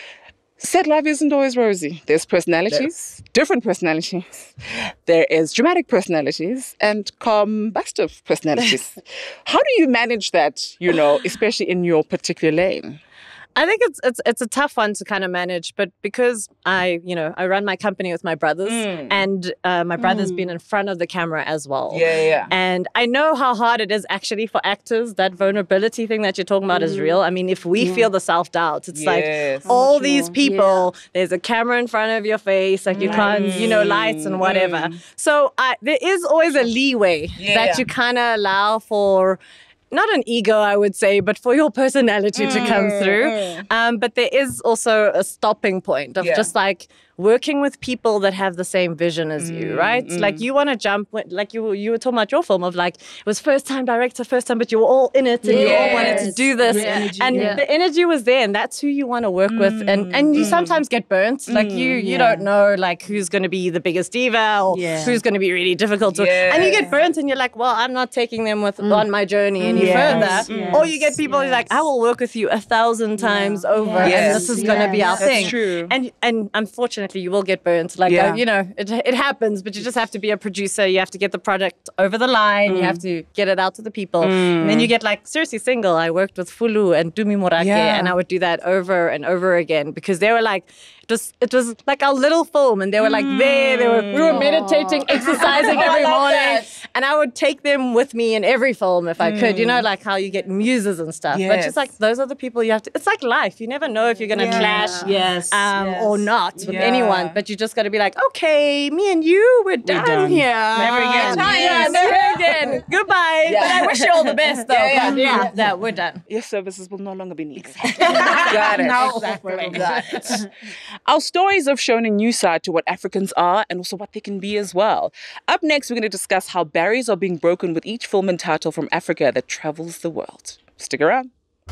Set life isn't always rosy. There's personalities, different personalities. There is dramatic personalities and combustive personalities. How do you manage that, you know, especially in your particular lane? I think it's it's it's a tough one to kind of manage, but because I, you know, I run my company with my brothers, Mm. and uh, my brother's been in front of the camera as well. Yeah, yeah. And I know how hard it is actually for actors. That vulnerability thing that you're talking about is real. I mean, if we feel the self doubt, it's Yes. like all these people. There's a camera in front of your face, like you can't, you know, lights and whatever. So I, there is always a leeway Yeah. that you kind of allow for. Not an ego, I would say, but for your personality to come through. Um, but there is also a stopping point of Yeah. just like working with people that have the same vision as you, right? Like you want to jump, with- like you you were talking about your film of like, it was first time director, first time, but you were all in it and you all wanted to do this. energy, And yeah. the energy was there and that's who you want to work with. And and you sometimes get burnt. Like you you don't know like who's going to be the biggest diva or Yeah. who's going to be really difficult. To, And you get burnt and you're like, well, I'm not taking them with on my journey any Yes, further. yes, Or you get people who's like, I will work with you a thousand times over Yes. and this is going to be our That's thing. true. And and unfortunately, you will get burnt. Like, Yeah. uh, you know, it, it happens, but you just have to be a producer. You have to get the product over the line. You have to get it out to the people. And then you get like, seriously, single. I worked with Fulu and Dumi Morake Yeah. and I would do that over and over again because they were like, it was, it was like our little film and they were like there. They were, we were meditating, exercising every morning. And I would take them with me in every film if I could. You know, like how you get muses and stuff. But Yes. just like, those are the people you have to, it's like life. You never know if you're going to clash Yes. um, yes. or not with Yeah. anyone, but you just got to be like, okay, me and you, we're done, done. here. Never again. Yeah, Yes. never again. Goodbye. But I wish you all the best, though. Yeah, But yeah. yeah, that we're done. Your services will no longer be needed. Got it. Now, Got it. Our stories have shown a new side to what Africans are and also what they can be as well. Up next, we're going to discuss how barriers are being broken with each film and title from Africa that travels the world. Stick around.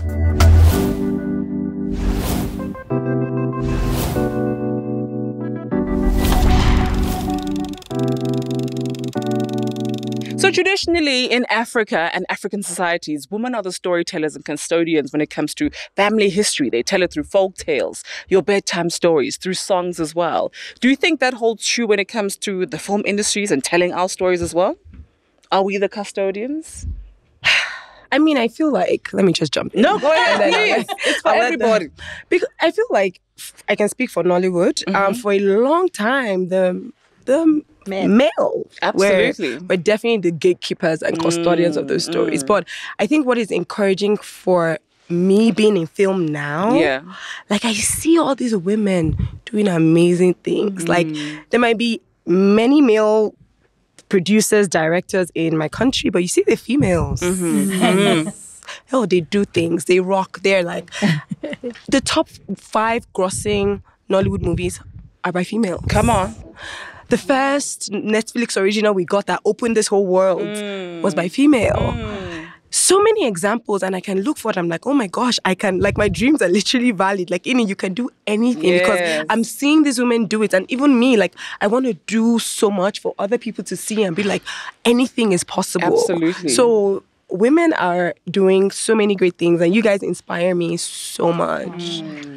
So traditionally in Africa and African societies, women are the storytellers and custodians when it comes to family history. They tell it through folk tales, your bedtime stories, through songs as well. Do you think that holds true when it comes to the film industries and telling our stories as well? Are we the custodians? I mean, I feel like, let me just jump in. No, go ahead, And then please. It's for I'll let them- everybody. Because I feel like f- I can speak for Nollywood. Um, for a long time, the the male Absolutely. were, were definitely the gatekeepers and custodians of those stories. But I think what is encouraging for me being in film now, Yeah. like I see all these women doing amazing things. Like there might be many male producers, directors in my country, but you see the females. Oh, they do things. They rock. They're like the top five grossing Nollywood movies are by females. Come on. The first Netflix original we got that opened this whole world was by female. So many examples, and I can look for it. I'm like, oh my gosh, I can, like, my dreams are literally valid. Like, Ini, you can do anything Yes. because I'm seeing these women do it. And even me, like, I want to do so much for other people to see and be like, anything is possible. Absolutely. So, women are doing so many great things, and you guys inspire me so much.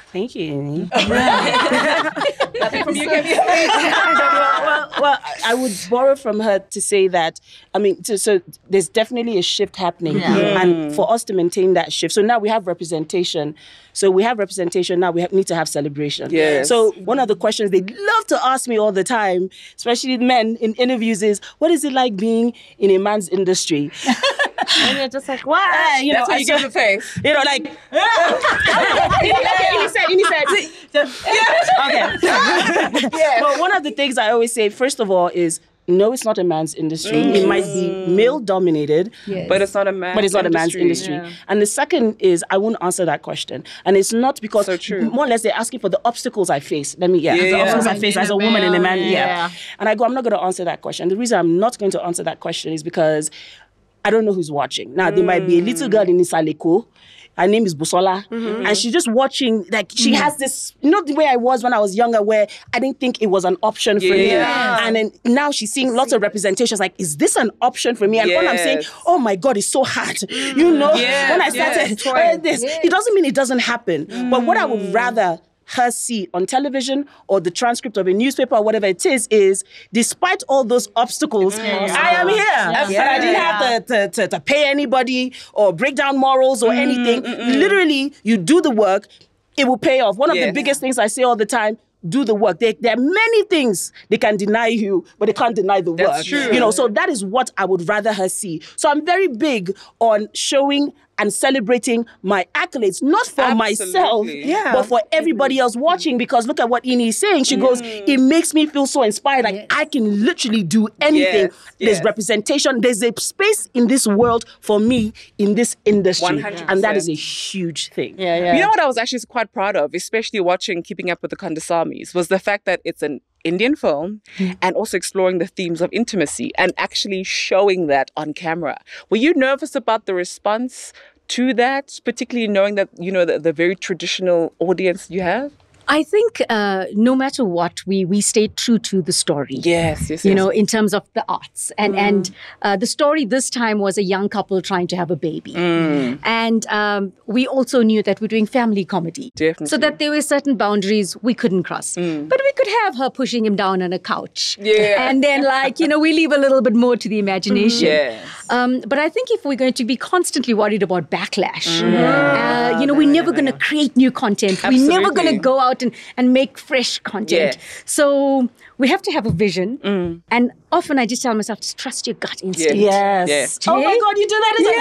Thank you, Ini. Nothing from you, Kemi. well, well, I would borrow from her to say that, I mean, so, so there's definitely a shift happening. Yeah. And for us to maintain that shift, so now we have representation. So we have representation, now we have, need to have celebration. Yes. So one of the questions they love to ask me all the time, especially men in interviews, is, what is it like being in a man's industry? And you're just like, what? Uh, you That's know, why you I- give the face. You know, like, Ini said, Ini said. Okay. Yeah. But one of the things I always say, first of all, is no, it's not a man's industry. It might be male-dominated, Yes. But it's not a man's but it's not a man's industry. Yeah. And the second is, I won't answer that question. And it's not because, So true. more or less, they're asking for the obstacles I face. Let me, yeah, Yeah, the yeah. obstacles I face as a woman and a man, yeah. Yeah. And I go, I'm not going to answer that question. The reason I'm not going to answer that question is because I don't know who's watching. Now, there might be a little girl in Isaleko. Her name is Busola. And she's just watching, like, she has this, not the way I was when I was younger, where I didn't think it was an option for me. Yeah. And then now she's seeing lots of representations, like, is this an option for me? And all I'm saying, Yes. oh my God, it's so hard. You know, Yes, when I yes. started uh, this, it doesn't mean it doesn't happen. But what I would rather her see on television or the transcript of a newspaper or whatever it is, is despite all those obstacles, I am here. And I didn't have to, to, to, to pay anybody or break down morals or anything. Literally, you do the work, it will pay off. One of the Yes. biggest things I say all the time, do the work. There, there are many things they can deny you, but they can't deny the That's work. true. You know, so that is what I would rather her see. So I'm very big on showing and celebrating my accolades, not for Absolutely. myself, Yeah. but for everybody else watching. Because look at what Ini is saying. She goes, it makes me feel so inspired. Like Yes. I can literally do anything. Yes, There's yes. representation. There's a space in this world for me in this industry. one hundred percent. And that is a huge thing. Yeah, yeah. You know what I was actually quite proud of, especially watching Keeping Up with the Kandasamys, was the fact that it's an Indian film and also exploring the themes of intimacy and actually showing that on camera. Were you nervous about the response to that, particularly knowing that, you know, the, the very traditional audience you have? I think uh, no matter what, we we stay true to the story. Yes, yes, You yes. know, in terms of the arts. And and uh, the story this time was a young couple trying to have a baby. And um, we also knew that we're doing family comedy. Definitely. So that there were certain boundaries we couldn't cross. But we could have her pushing him down on a couch. Yeah. And then, like, you know, we leave a little bit more to the imagination. Yes. Um, but I think if we're going to be constantly worried about backlash, uh, you know, we're never going to create new content. We're never going to Absolutely. go out and, and make fresh content. Yes. So we have to have a vision. And often I just tell myself, just trust your gut instinct. Yeah. Yes. Yeah. Oh my God, you do that as a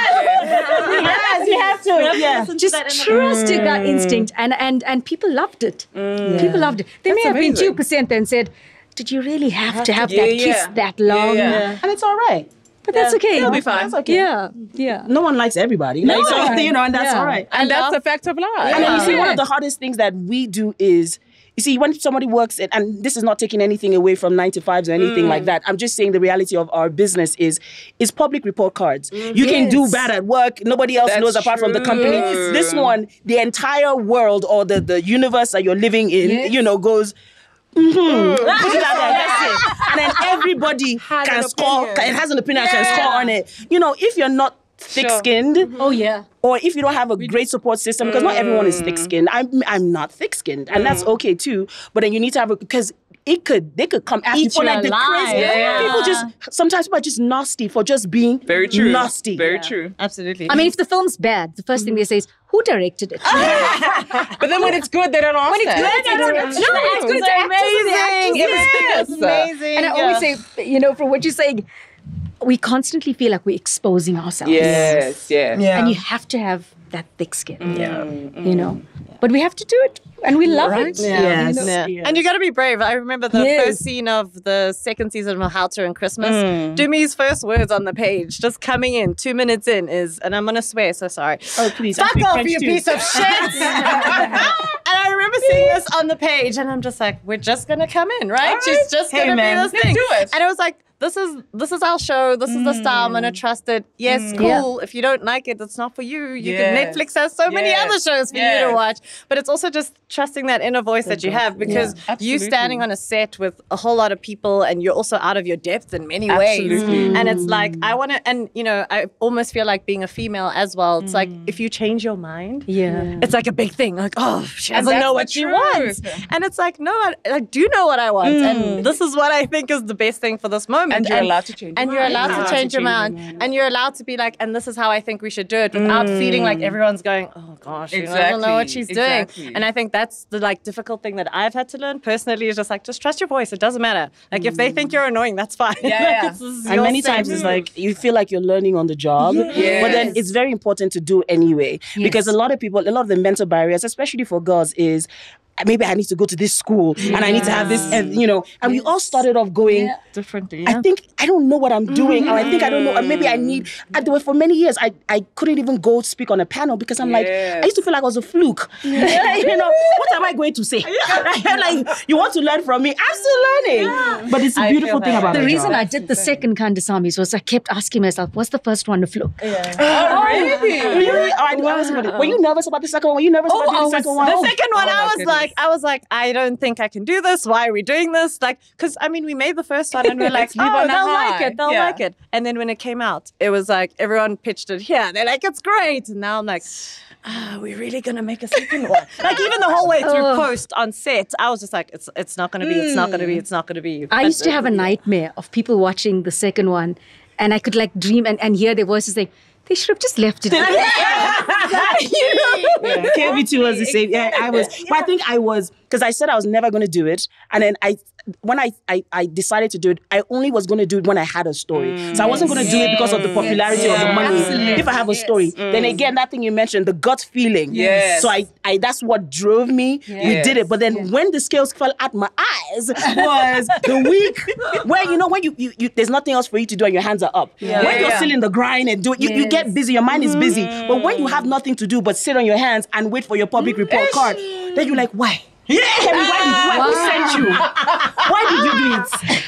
Yes. Yes, you have to. Yeah. Just trust your gut instinct. And, and, and people loved it. People loved it. There may That's have been amazing. two percent then said, did you really have to have Yeah, that yeah. kiss that long? Yeah. And it's all right. But that's okay. It'll be fine. That's okay. Yeah, yeah. No one likes everybody. Like, so, you know, and that's Yeah. all right. And that's a fact of life. And then you see, one of the hardest things that we do is, you see, when somebody works, at, and this is not taking anything away from nine to fives or anything like that. I'm just saying the reality of our business is, is public report cards. You can do Yes. bad at work. Nobody else That's knows apart from the company. true. This one, the entire world or the, the universe that you're living in, Yes. you know, goes, mm-hmm. Put it out there, that's it. And then everybody can score, can, it has an opinion, can score on it. You know, if you're not thick-skinned, Oh, yeah. or if you don't have a great support system, because not everyone is thick-skinned. I'm I'm not thick-skinned, and that's okay too. But then you need to have a, because it could they could come after Eat people you like the alive. crazy. Yeah. People just sometimes people are just nasty for just being Very true. nasty. Very true. Absolutely. I mean, if the film's bad, the first thing they say is, who directed it? But then when it's good, they don't ask When it's that. good, they don't- That's no, true. it's good. It's amazing. Yes. It's amazing. And I always say, you know, from what you're saying, we constantly feel like we're exposing ourselves. Yes, yes. Yeah. And you have to have that thick skin. Yeah. You know, but we have to do it. And we love it. Yes. You know? Yeah. Yes. And you got to be brave. I remember the Yes. first scene of the second season of How to and Christmas. Dumi's first words on the page, just coming in, two minutes in, is, and I'm going to swear, so sorry. Oh, please. I Fuck speak off, French you too. piece of shit! And I remember seeing this on the page, and I'm just like, we're just going to come in, right? She's just Hey, going to man. be this Let's thing. do it. And it was like, this is this is our show. This is the style. I'm gonna trust it. Yes, mm. cool. Yeah. If you don't like it, it's not for you. You yes. can Netflix has so yes. many other shows for yes. you to watch. But it's also just trusting that inner voice that you have, because yeah. you standing on a set with a whole lot of people, and you're also out of your depth in many Absolutely. ways. And it's like I want to, and you know, I almost feel like being a female as well. It's mm. like if you change your mind, yeah, it's like a big thing. Like, oh, she doesn't know what she wants, and it's like, no, I, I do know what I want, mm. and this is what I think is the best thing for this moment. And you're and, allowed to change. And your you're mind. allowed to change your mind, and you're allowed to be like, and this is how I think we should do it, without mm. feeling like everyone's going, oh gosh, exactly. I don't know what she's exactly. doing. And I think that's the like difficult thing that I've had to learn personally, is just like, just trust your voice. It doesn't matter. Like mm. if they think you're annoying, that's fine. Yeah, like, yeah. And many times it's like you feel like you're learning on the job, yes. but then it's very important to do anyway, yes. because a lot of people, a lot of the mental barriers, especially for girls, is maybe I need to go to this school yes. and I need to have this, and you know, and yes. we all started off going yeah. differently. Yeah. I think I don't know what I'm doing, mm-hmm. or I think I don't know, or maybe I need. I do it for many years. I, I couldn't even go speak on a panel because I'm yes. like, I used to feel like I was a fluke. Yeah. You know, what am I going to say? Yeah. Like, you want to learn from me? I'm still learning. Yeah. But it's a beautiful thing about the my reason job. I did the second Kandasamys was I kept asking myself, what's the first one to fluke? Yeah. Oh, really? Really? Oh, I, wow. I was gonna, were you nervous about the second one? Were you nervous oh, about the second one? The oh. second one, oh, I was goodness. like, I was like, I don't think I can do this. Why are we doing this? Like, because I mean, we made the first one and we're like, oh, they'll like it, they'll yeah. like it. And then when it came out, it was like everyone pitched it here. They're like, it's great. And now I'm like, ah, oh, we're really gonna make a second one. Like even the whole way through oh. post on set, I was just like, it's it's not gonna be, it's not gonna be, it's not gonna be. I used to have a nightmare of people watching the second one, and I could like dream and, and hear their voices like, they should have just left it. you know? Yeah, K B two was the same. Yeah, I was. But I think I was, because I said I was never going to do it. And then I, when I, I, I decided to do it, I only was going to do it when I had a story. Mm. So I wasn't going to do it because of the popularity yes. or the money. Absolutely. If I have a story. Yes. Mm. Then again, that thing you mentioned, the gut feeling. Yes. So I, I that's what drove me. Yes. We did it. But then yes. when the scales fell at my eyes was the week where, you know, when you, you, you there's nothing else for you to do and your hands are up. Yeah. When you're yeah. still in the grind and do it, you, yes. you get busy, your mind is busy. Mm. But when you have nothing to do but sit on your hands and wait for your public mm. report card, then you're like, why? Yeah, Kemi, why did why, wow. who sent you? Why did you do it?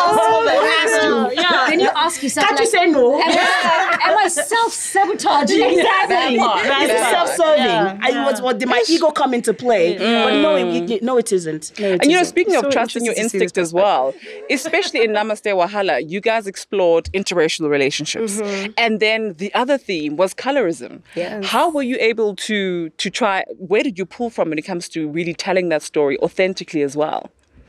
Oh, yeah. Then you ask yourself, can't like, you say no? Am I, am I self-sabotaging? Exactly. It's self-serving. Yeah. I was what did my ego come into play? Yeah. But no, it, it, no, it isn't. No, it and you know, isn't. speaking it's of so trusting your instinct as well, especially in Namaste Wahala, you guys explored interracial relationships, mm-hmm. and then the other theme was colorism. Yes. How were you able to to try? Where did you pull from when it comes to really telling that story authentically as well?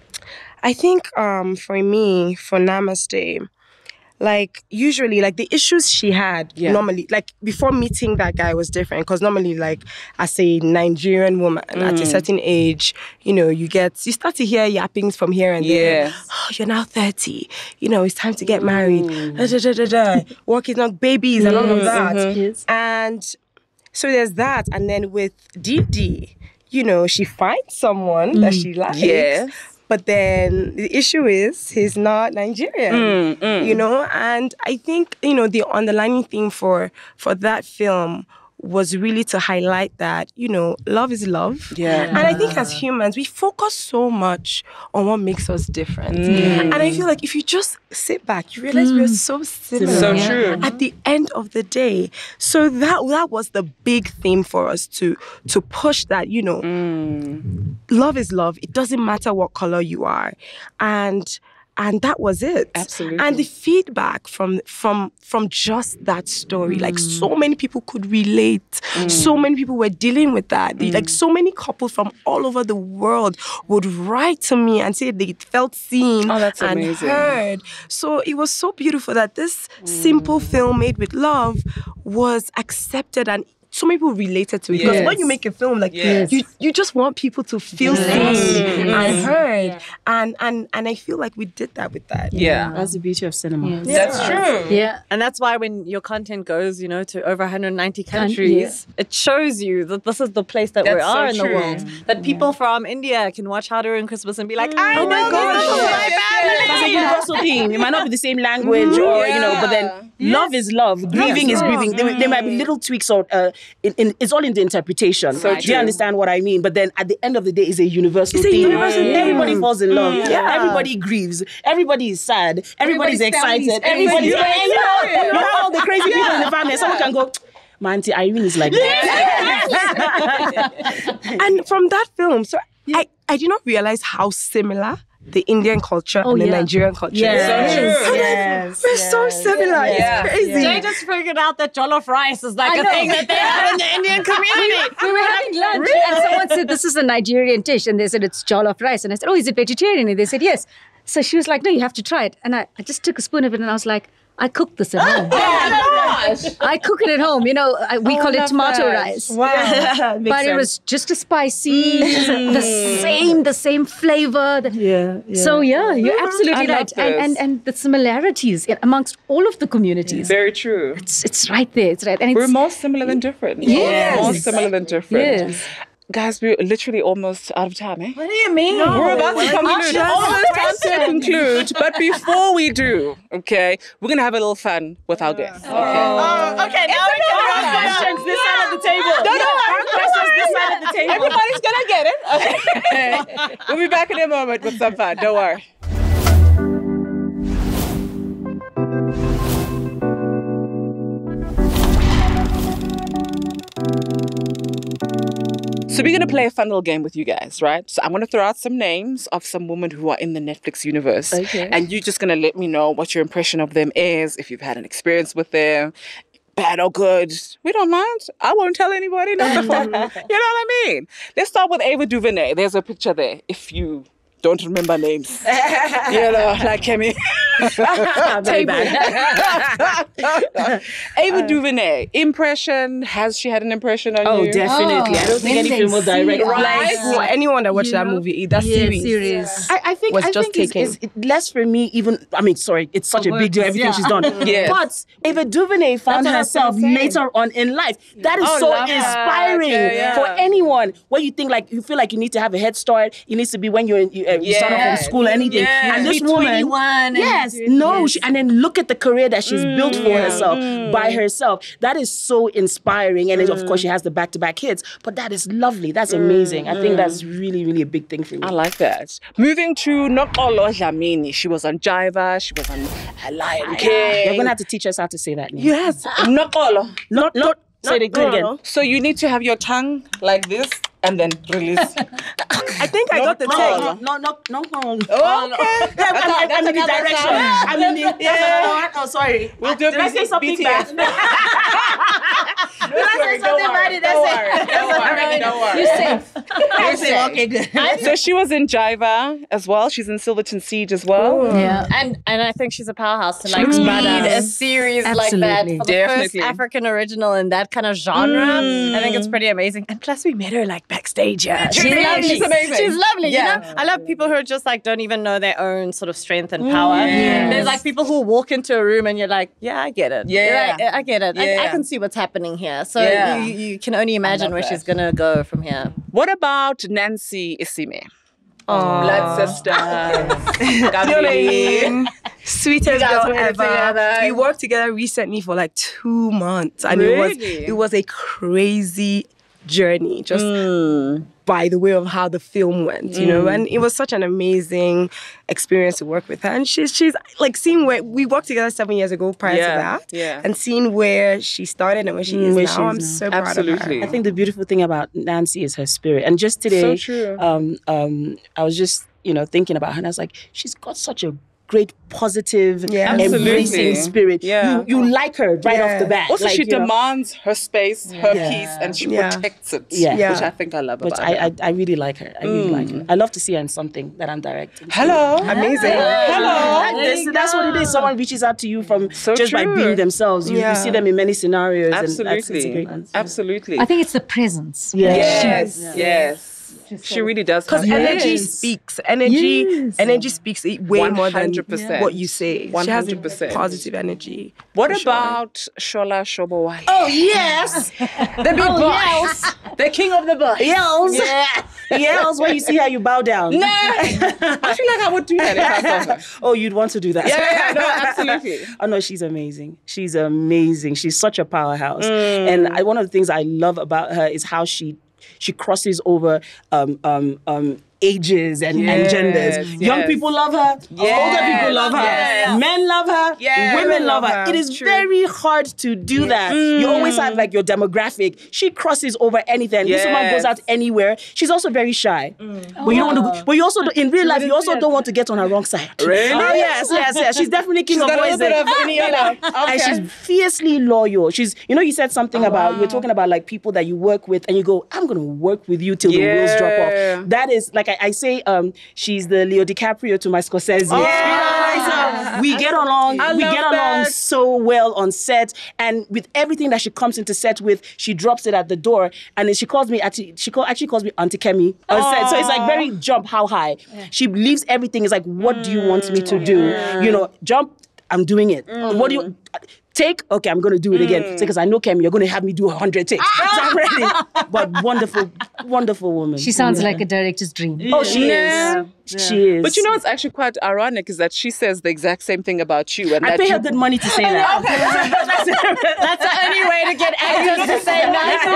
I think um, for me, for Namaste, like usually like the issues she had yeah. normally, like before meeting that guy was different, because normally like as a Nigerian woman mm. at a certain age, you know, you get, you start to hear yappings from here and yes. there. Oh, you're now thirty. You know, it's time to get married. Mm. Da, da, da, da, da. Work is not babies mm. and all of that. Mm-hmm. And so there's that. And then with Didi, you know, she finds someone mm. that she likes. Yes. But then the issue is he's not Nigerian, mm, mm. you know? And I think, you know, the underlying theme for, for that film was really to highlight that, you know, love is love. Yeah. And I think as humans, we focus so much on what makes us different. Mm. And I feel like if you just sit back, you realize mm. we're so similar. So yeah. true. At the end of the day. So that that was the big theme for us to, to push that, you know, mm. love is love. It doesn't matter what color you are. And And that was it. Absolutely. And the feedback from from from just that story, mm. like so many people could relate. Mm. So many people were dealing with that. Mm. Like so many couples from all over the world would write to me and say they felt seen oh, that's and amazing. heard. So it was so beautiful that this mm. simple film made with love was accepted and so many people related to it. Because yes. when you make a film, like yes. you, you just want people to feel yes. seen yes. and heard. Yeah. And and and I feel like we did that with that. Yeah. That's the beauty of cinema. Yes. Yeah. That's true. Yeah. And that's why when your content goes, you know, to over one hundred ninety countries, yeah. it shows you that this is the place that that's we are so in true. the world. That people yeah. from India can watch How to Ruin Christmas and be like, I oh know my God, this is yes, my yes, family. That's a universal theme. It might not be the same language, or yeah. you know, but then yes. love is love. Grieving yes. is grieving. There, there might be little tweaks or uh, in, in, it's all in the interpretation. So Do you understand what I mean? But then at the end of the day, it's a universal It's a thing. universal thing. Everybody falls in love. Mm. Yeah. Everybody grieves. Everybody is sad. Everybody's, Everybody's excited. families. Everybody's Everybody's you know, you know all the crazy people in the family. And someone can go, my auntie Irene is like that. And from that film, so I, I did not realize how similar the Indian culture Oh, and the yeah. Nigerian culture Yes. is. So true. I'm like, Yes, we're yes. so similar. Yeah. It's crazy. They just figured out that jollof rice is like I a know. thing that they have in the Indian community. We were having lunch and someone said, this is a Nigerian dish. And they said, it's jollof rice. And I said, oh, is it vegetarian? And they said, yes. So she was like, no, you have to try it. And I, I just took a spoon of it and I was like, I cooked this at home. I cook it at home. You know, I, we Oh, call it love tomato that. rice. Wow. But it was just as spicy, the same, the same flavor. The- Yeah, yeah. So yeah, you're absolutely I love right. And, this. and and the similarities amongst all of the communities. Very true. It's it's right there. It's right. And it's, We're more similar than different. Yes. More similar than different. Yes. Guys, we're literally almost out of time, eh? What do you mean? We're about to conclude. Almost time to conclude. But before we do, okay, we're going to have a little fun with our guests. Okay. Oh, okay, now we can Our questions this side of the table. No, no, Our questions this side of the table. everybody's going to get it. Okay. We'll be back in a moment with some fun. Don't worry. So we're going to play a fun little game with you guys, right? So I'm going to throw out some names of some women who are in the Netflix universe. Okay. And you're just going to let me know what your impression of them is, if you've had an experience with them, bad or good. We don't mind. I won't tell anybody. Not before. You know what I mean? Let's start with Ava DuVernay. There's a picture there. If you don't remember names. You know, like Kemi. Very bad. Ava DuVernay, impression. Has she had an impression on Oh, you? definitely. I don't think any film will direct. Like, for anyone that watched You that know? movie, that Yeah, series. series. I, I think Was I just think it's, taken. it's it- less for me. Even I mean, sorry, it's such a big deal. Everything yeah. she's done. Yes. But Ava DuVernay found what I was herself gonna say. later on in life. That is Oh, so love that. inspiring Yeah, yeah. for anyone. Where you think like you feel like you need to have a head start. It needs to be when you're in, you, uh, you start off from Yes. school or anything. Yes. And this Be woman, twenty-one and yes, do it. no, Yes. she, and then look at the career that she's built for yeah. herself by herself. That is so inspiring. And then, of course, she has the back-to-back hits. But that is lovely. That's amazing. I think that's really, really a big thing for me. I like that. Moving to Nokolo Dlamini. She was on Jiva. She was on uh, Lion King. You're gonna have to teach us how to say that name. Yes. Nokolo. Not, not, say it again. no. So you need to have your tongue like this and then release. I think I got the No, take. no, no, no, no. Okay. Yeah, I'm, I'm, I'm in the another direction. song. I'm in the. Yeah. Oh, sorry. We'll do Did I B- say something B T S. bad? Did I say something bad? Don't worry. Don't worry. Don't worry. You're safe. You're safe. Okay, good. So she was in Jiva as well. She's in Silverton Siege as well. Yeah. And and I think she's a powerhouse to like looks lead badass. a series like that Absolutely. for the Definitely. first African original in that kind of genre. I think it's pretty amazing. And plus, we met her like backstage. Yeah, she's Really? lovely. She's amazing. She's lovely. Yeah. You know, I love people who are just like don't even know their own sort of strength and power. Yes. There's like people who walk into a room and you're like, yeah, I get it. Yeah. You're like, I get it. I, I Yeah. can see what's happening here. So Yeah. you, you can only imagine where that. she's gonna go from here. What about Nancy Isime? Blood sister. Gabby. Sweetest guys girl worked ever. together. We worked together recently for like two months, and it was Really? it was a crazy journey. Just by the way of how the film went, you know, and it was such an amazing experience to work with her. And she's she's like seeing where we worked together seven years ago prior Yeah, to that, yeah. and seeing where she started and where she is where now. she is I'm now. so proud Absolutely. of her. I think the beautiful thing about Nancy is her spirit. And just today, So true. Um, um, I was just, you know, thinking about her and I was like, she's got such a great, positive, Yeah. Absolutely. embracing spirit. Yeah. You, you like her right Yeah. off the bat. Also, Like, she you know. demands her space, her Yeah. peace, and she Yeah. protects it, Yeah. Yeah. which I think I love But about I, her. I, I really like her. I really like her. I love to see her in something that I'm directing. Hello. Amazing. Hello. That's, that's what it is. Someone reaches out to you from So just by true. being themselves. You, Yeah. you see them in many scenarios. And that's, it's a Absolutely. great one. I Absolutely. think it's the presence. Yeah. Yes. Yes. She really does. Because have energy yes. speaks. Energy Yes. energy speaks way one more than hundred percent. what you say. one She has hundred a percent. positive energy. What for sure. about Shola Shobowale? Oh, yes. The big boss. The king of the boys. Yells. Yeah. Yells when you see her, you bow down. No. I feel like I would do that if I saw her. Oh, you'd want to do that. Yeah, yeah, no, absolutely. Oh, no, she's amazing. She's amazing. She's such a powerhouse. Mm. And I, one of the things I love about her is how she she crosses over um, um, um, ages and, yes, and genders. Yes. Young people love her. Yes. Older people love her. Yes. Men love her. Yes. Women love her. It is True. very hard to do yes. that. Mm. You always have like your demographic. She crosses over anything. Yes. This woman goes out anywhere. She's also very shy. Mm. But you don't want to. But you also do, in real life you also don't want to get on her wrong side. Really? Oh yes, yes, yes. She's definitely king she's of boys. Of any other. Okay. And she's fiercely loyal. She's. You know, you said something oh, about wow. you were talking about like people that you work with, and you go, I'm going to work with you till yeah. the wheels drop off. That is like I, I say. Um, she's the Leo DiCaprio to my Scorsese. Oh, yeah. So we get along. I we get along that. so well on set, and with everything that she comes into set with, she drops it at the door, and then she calls me. Actually, she call, actually calls me Auntie Kemi on set. So it's like very jump how high. Yeah. She leaves everything. It's like, what mm. do you want me to do? Yeah. You know, jump. I'm doing it. Mm. What do you? Take, okay, I'm going to do it mm. again. Because so, I know, Kemi, you're going to have me do one hundred takes. So I'm ready. But wonderful, wonderful woman. She sounds yeah. like a director's dream. Oh, she yeah. is. Yeah. She is. But you know what's actually quite ironic is that she says the exact same thing about you. And I that pay you... her good money to say that. Okay. That's the only way to get actors to say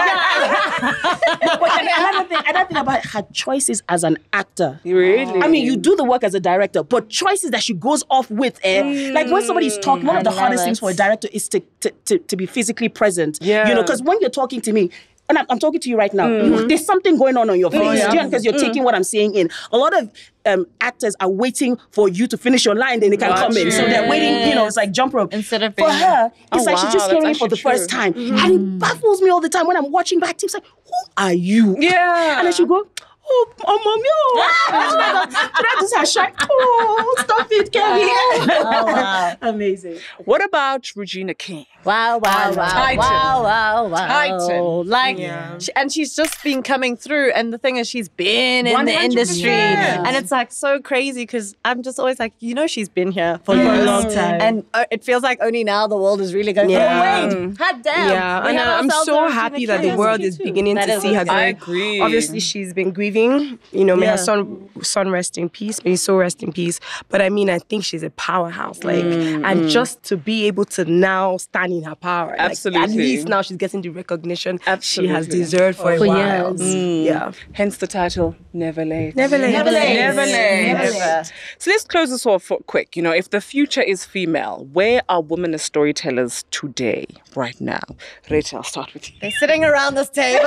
no. But another thing, another thing about her choices as an actor. Really? I mean, you do the work as a director, but choices that she goes off with, eh? Mm. Like when somebody's talking, one of the hardest it. things for a director is to, to, to, to be physically present. Yeah. You know, because when you're talking to me, and I'm, I'm talking to you right now, mm-hmm. you, there's something going on on your face. Oh, yeah. Because you're mm. taking what I'm saying in. A lot of um, actors are waiting for you to finish your line, then they can Got come you. in. So they're waiting, you know, it's like jump rope. Instead of For being... her, it's oh, like wow, she's just hearing it for the true. first time. Mm-hmm. And it baffles me all the time when I'm watching back. It's like, who are you? Yeah. And then she'll go, oh, oh, mommy, oh. That is her shy. Oh, stop it, Kemi. Oh, wow. Amazing. What about Regina King? Wow, wow, wow, Titan. wow, wow, wow. Titan. Like, yeah. she, and she's just been coming through. And the thing is, she's been in one hundred percent. the industry. And it's like so crazy because I'm just always like, you know, she's been here for yes. a long time. And uh, it feels like only now the world is really going, yeah. oh, wait, hot damn. Yeah, and I'm so happy that the world is beginning that to is see her. I agree. Obviously, she's been grieving. You know, may Yeah. her son, son rest in peace. May his soul rest in peace. But I mean, I think she's a powerhouse. Like, Mm, and mm. just to be able to now stand in her power. Like, Absolutely. at least now she's getting the recognition Absolutely. she has deserved for, For a while. years. Mm. Yeah. Hence the title, Never Late. Never late. Never late. Never late. Never late. So let's close this off for quick. You know, if the future is female, where are women as storytellers today, right now? Rachel, I'll start with you. They're sitting around this table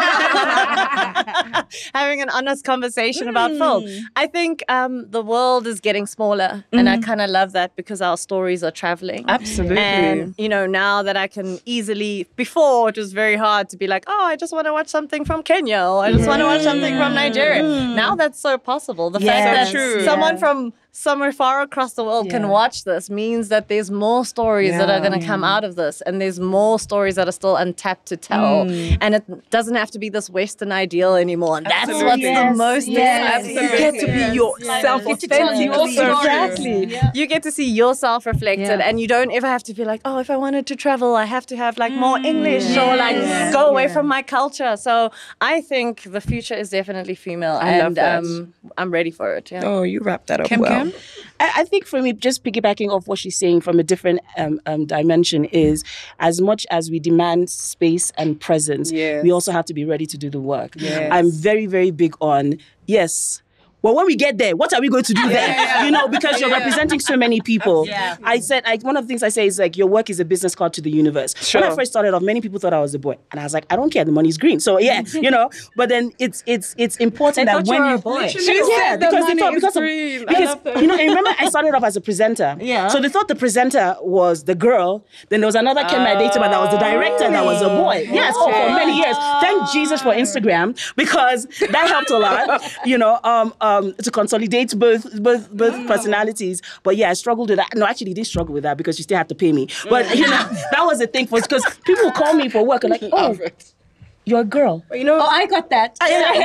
having an honest conversation mm. about film. I think um, the world is getting smaller mm. and I kind of love that because our stories are traveling. Absolutely. And, you know, now that I can easily, before it was very hard to be like, oh, I just want to watch something from Kenya or I just yeah. want to watch something from Nigeria. Mm. Now that's so possible. The Yeah. fact So that true. someone Yeah. from somewhere far across the world Yeah. can watch this means that there's more stories Yeah. that are going to come out of this and there's more stories that are still untapped to tell Mm. and it doesn't have to be this Western ideal anymore and that's Absolutely. what's Yes. the most Yes. exciting. You get to be yourself. You get to tell your authentically. story. Exactly. Yeah. You get to see yourself reflected Yeah. and you don't ever have to be like, oh, if I wanted to travel, I have to have like more English Yeah. or like Yeah. go away Yeah. from my culture. So I think the future is definitely female I and love that. Um, I'm ready for it. Yeah. Oh, you wrapped that up Kim well. Kim? I, I think for me, just piggybacking off what she's saying from a different um, um, dimension is as much as we demand space and presence, Yes. we also have to be ready to do the work. Yes. I'm very, very big on, yes, well, when we get there, what are we going to do there? Yeah. You know, because you're Yeah. representing so many people. Yeah. I said, I, one of the things I say is like, your work is a business card to the universe. Sure. When I first started off, many people thought I was a boy. And I was like, I don't care, the money's green. So yeah, you know, but then it's it's it's important that thought when you were you... a boy. She yeah, said the because they money thought, is because, of, green. I because love that. you know, and remember I started off as a presenter. Yeah. So they thought the presenter was the girl. Then there was another Kemi Adetiba that was the director that was a boy. Yes, for, for many years. Thank Jesus for Instagram because that helped a lot, you know, um, um, to consolidate both both both personalities. But yeah, I struggled with that. No, actually, I didn't struggle with that because you still have to pay me. But you know, that was the thing for because people call me for work and like, oh. you're a girl. But you know, Oh, I got that.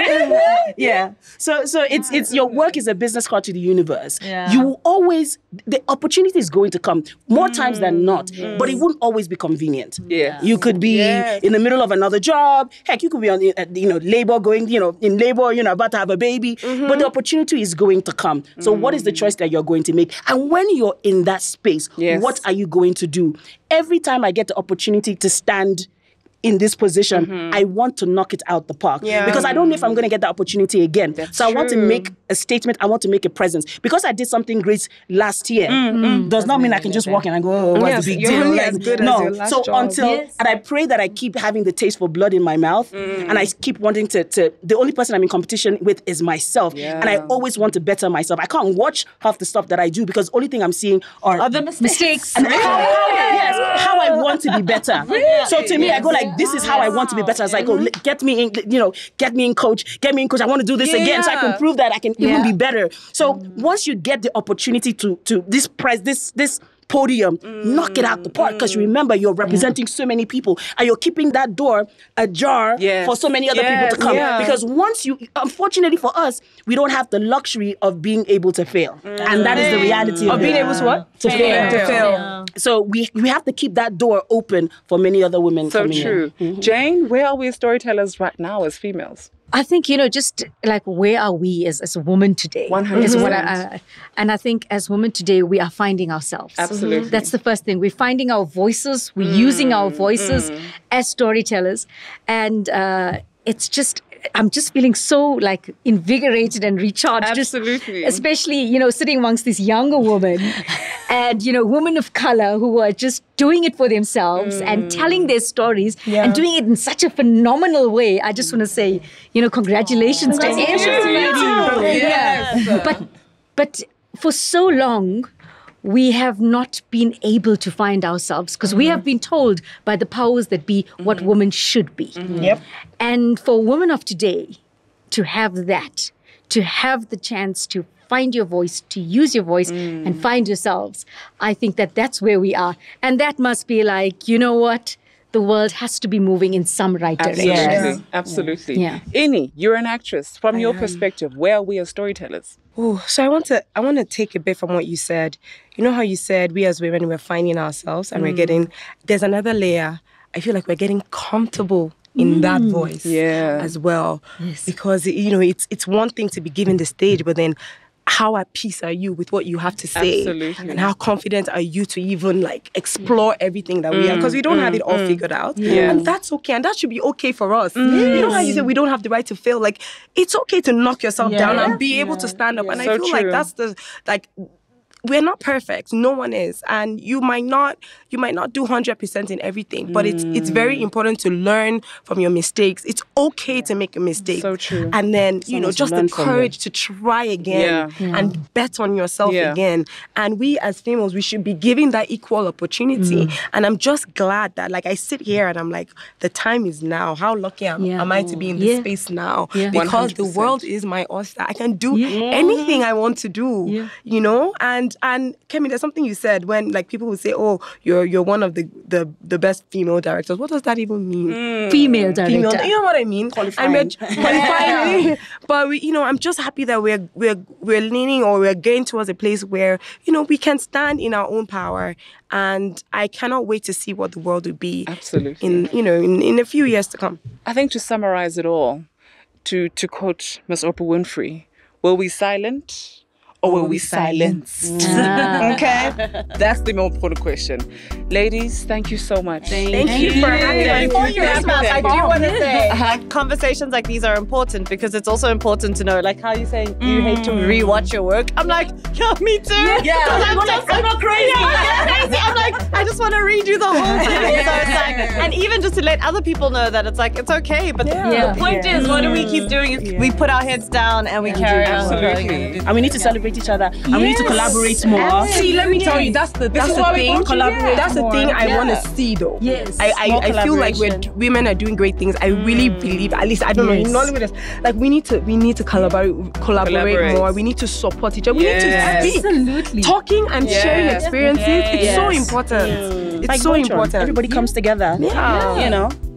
Yeah. So so it's it's your work is a business card to the universe. Yeah. You will always the opportunity is going to come more times than not, but it won't always be convenient. Yeah. You could be Yes. in the middle of another job. Heck, you could be on uh, you know labor going you know in labor you know about to have a baby, but the opportunity is going to come. So what is the choice that you're going to make? And when you're in that space, Yes. what are you going to do? Every time I get the opportunity to stand in this position, Mm-hmm. I want to knock it out the park. Yeah. Because I don't know if I'm going to get the opportunity again. That's so I want to true. make a statement. I want to make a presence. Because I did something great last year, does not mean I can just walk in and go, oh, what's Yes, the big you're deal? only Like, as good as no. your last so job. until, Yes. and I pray that I keep having the taste for blood in my mouth. And I keep wanting to, to, the only person I'm in competition with is myself. Yeah. And I always want to better myself. I can't watch half the stuff that I do because the only thing I'm seeing are Other mistakes. and how, how, yes, how I want to be better. So to me, I go like, this is how I want to be better. It's like, oh, let- get me in, you know, get me in coach, get me in coach. I want to do this again so I can Yeah. prove that I can Yeah. even be better. So once you get the opportunity to to this press, this this podium, knock it out the park because you remember you're representing so many people and you're keeping that door ajar Yes. for so many other Yes. people to come. Yeah. Because once you, unfortunately for us, we don't have the luxury of being able to fail, and that is the reality of, of being it. able to what? to fail. To fail. So we we have to keep that door open for many other women. So coming in. true. Jane, where are we as storytellers right now as females? I think, you know, just like where are we as, as a woman today? one hundred Is what percent. I, I, and I think as women today, we are finding ourselves. Absolutely. That's the first thing. We're finding our voices. We're using our voices as storytellers. And uh, it's just, I'm just feeling so like invigorated and recharged. just- Absolutely. especially, you know, sitting amongst these younger women and, you know, women of color who are just doing it for themselves and telling their stories and doing it in such a phenomenal way. I just want to say, you know, congratulations, to everybody. Yeah. But, but for so long, we have not been able to find ourselves because we have been told by the powers that be what women should be. Yep. And for women of today to have that, to have the chance to find your voice, to use your voice and find yourselves, I think that that's where we are. And that must be like, you know what? The world has to be moving in some right Absolutely. direction. Absolutely. Yeah. Ini, you're an actress. From your perspective, where are we as storytellers? Ooh, so I want to I want to take a bit from what you said. You know how you said we as women we're finding ourselves and we're getting there's another layer. I feel like we're getting comfortable in that voice Yeah. as well. Because you know it's it's one thing to be given the stage, but then how at peace are you with what you have to say? Absolutely. And how confident are you to even like explore everything that we are? Because we don't have it all figured out. Yeah. And that's okay. And that should be okay for us. You know how you say we don't have the right to fail? Like it's okay to knock yourself down and be able to stand up. And So I feel true. like that's the like we're not perfect. No one is. And you might not you might not do one hundred percent in everything, but it's it's very important to learn from your mistakes. It's okay to make a mistake. So true. And then, you know, long as you just the learn from courage to try again Yeah. and bet on yourself Yeah. again. And we as females, we should be giving that equal opportunity. And I'm just glad that like I sit here and I'm like, the time is now. How lucky am, Yeah. am I to be in this Yeah. space now? Yeah. Because one hundred percent. the world is my oyster. I can do anything I want to do. Yeah. You know? And and Kemi, there's something you said when like people would say, oh, you're you're one of the the, the best female directors. What does that even mean? Female director. Female, you know what I mean? Qualifying. And we're qualifying. But we, you know, I'm just happy that we're we're we're leaning or we're getting towards a place where you know we can stand in our own power. And I cannot wait to see what the world will be. Absolutely. In you know in, in a few years to come. I think to summarize it all, to, to quote Miss Oprah Winfrey, were we silent or were we silenced? Okay? That's the more important question. Ladies, thank you so much. Thank you for having me. Before you wrap up, I do want to say Uh-huh. like, conversations like these are important because it's also important to know, like how you say you hate to rewatch your work. I'm like, yeah, me too. Yeah, I'm, I'm just, I'm not crazy. Yeah, I'm not crazy. I'm like, I just want to redo the whole thing. So it's like, and even just to let other people know that it's like, it's okay. But the, Yeah. the point is, what do we keep doing? Is we put our heads down and we carry on. Absolutely. And we need to celebrate each other. And we need to collaborate more. See, let me tell you, that's the that's is the why we thing. want to collaborate That's the more. thing I Yeah. want to see, though. Yes. I I, More I feel like we're collaboration. women are doing great things. I really believe, at least I don't Yes. know, in Nollywood, like we need to we need to collaborate collaborate, Collaborate. more. We need to support each other. We Yes. need to speak. Absolutely. Talking and sharing Yes. experiences. It's so Yes. important. It's Like so Voltron. important. Everybody comes together. Yeah. You know.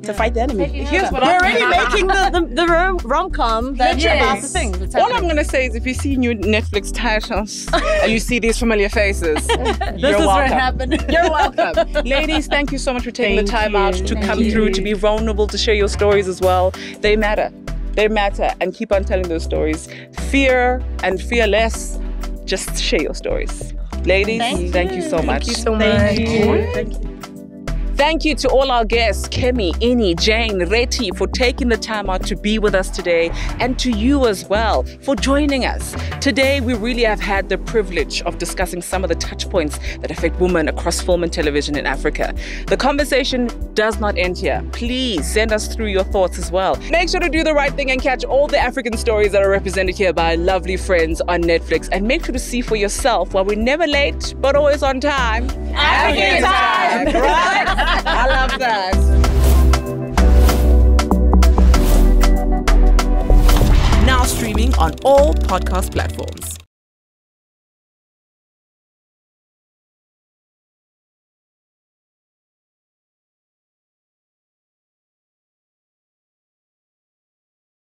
to fight the enemy. Here's what We're I'm already making the, the, the rom- rom-com that's Yes. about the thing that's All I'm happening. going to say is if you see new Netflix titles and you see these familiar faces, you're This is welcome. where it happened. You're welcome. Ladies, thank you so much for taking Thank the time you. out to Thank come you. through, to be vulnerable, to share your stories as well. They matter. They matter. And keep on telling those stories. Fear and fear less. Just share your stories. Ladies, thank, thank you so much. Thank you so much. Thank you. Thank you. Thank you to all our guests, Kemi, Ini, Jayan, Reti, for taking the time out to be with us today, and to you as well for joining us. Today, we really have had the privilege of discussing some of the touch points that affect women across film and television in Africa. The conversation does not end here. Please send us through your thoughts as well. Make sure to do the right thing and catch all the African stories that are represented here by our lovely friends on Netflix. And make sure to see for yourself while we're never late, but always on time. African time, right? I love that. Now streaming on all podcast platforms.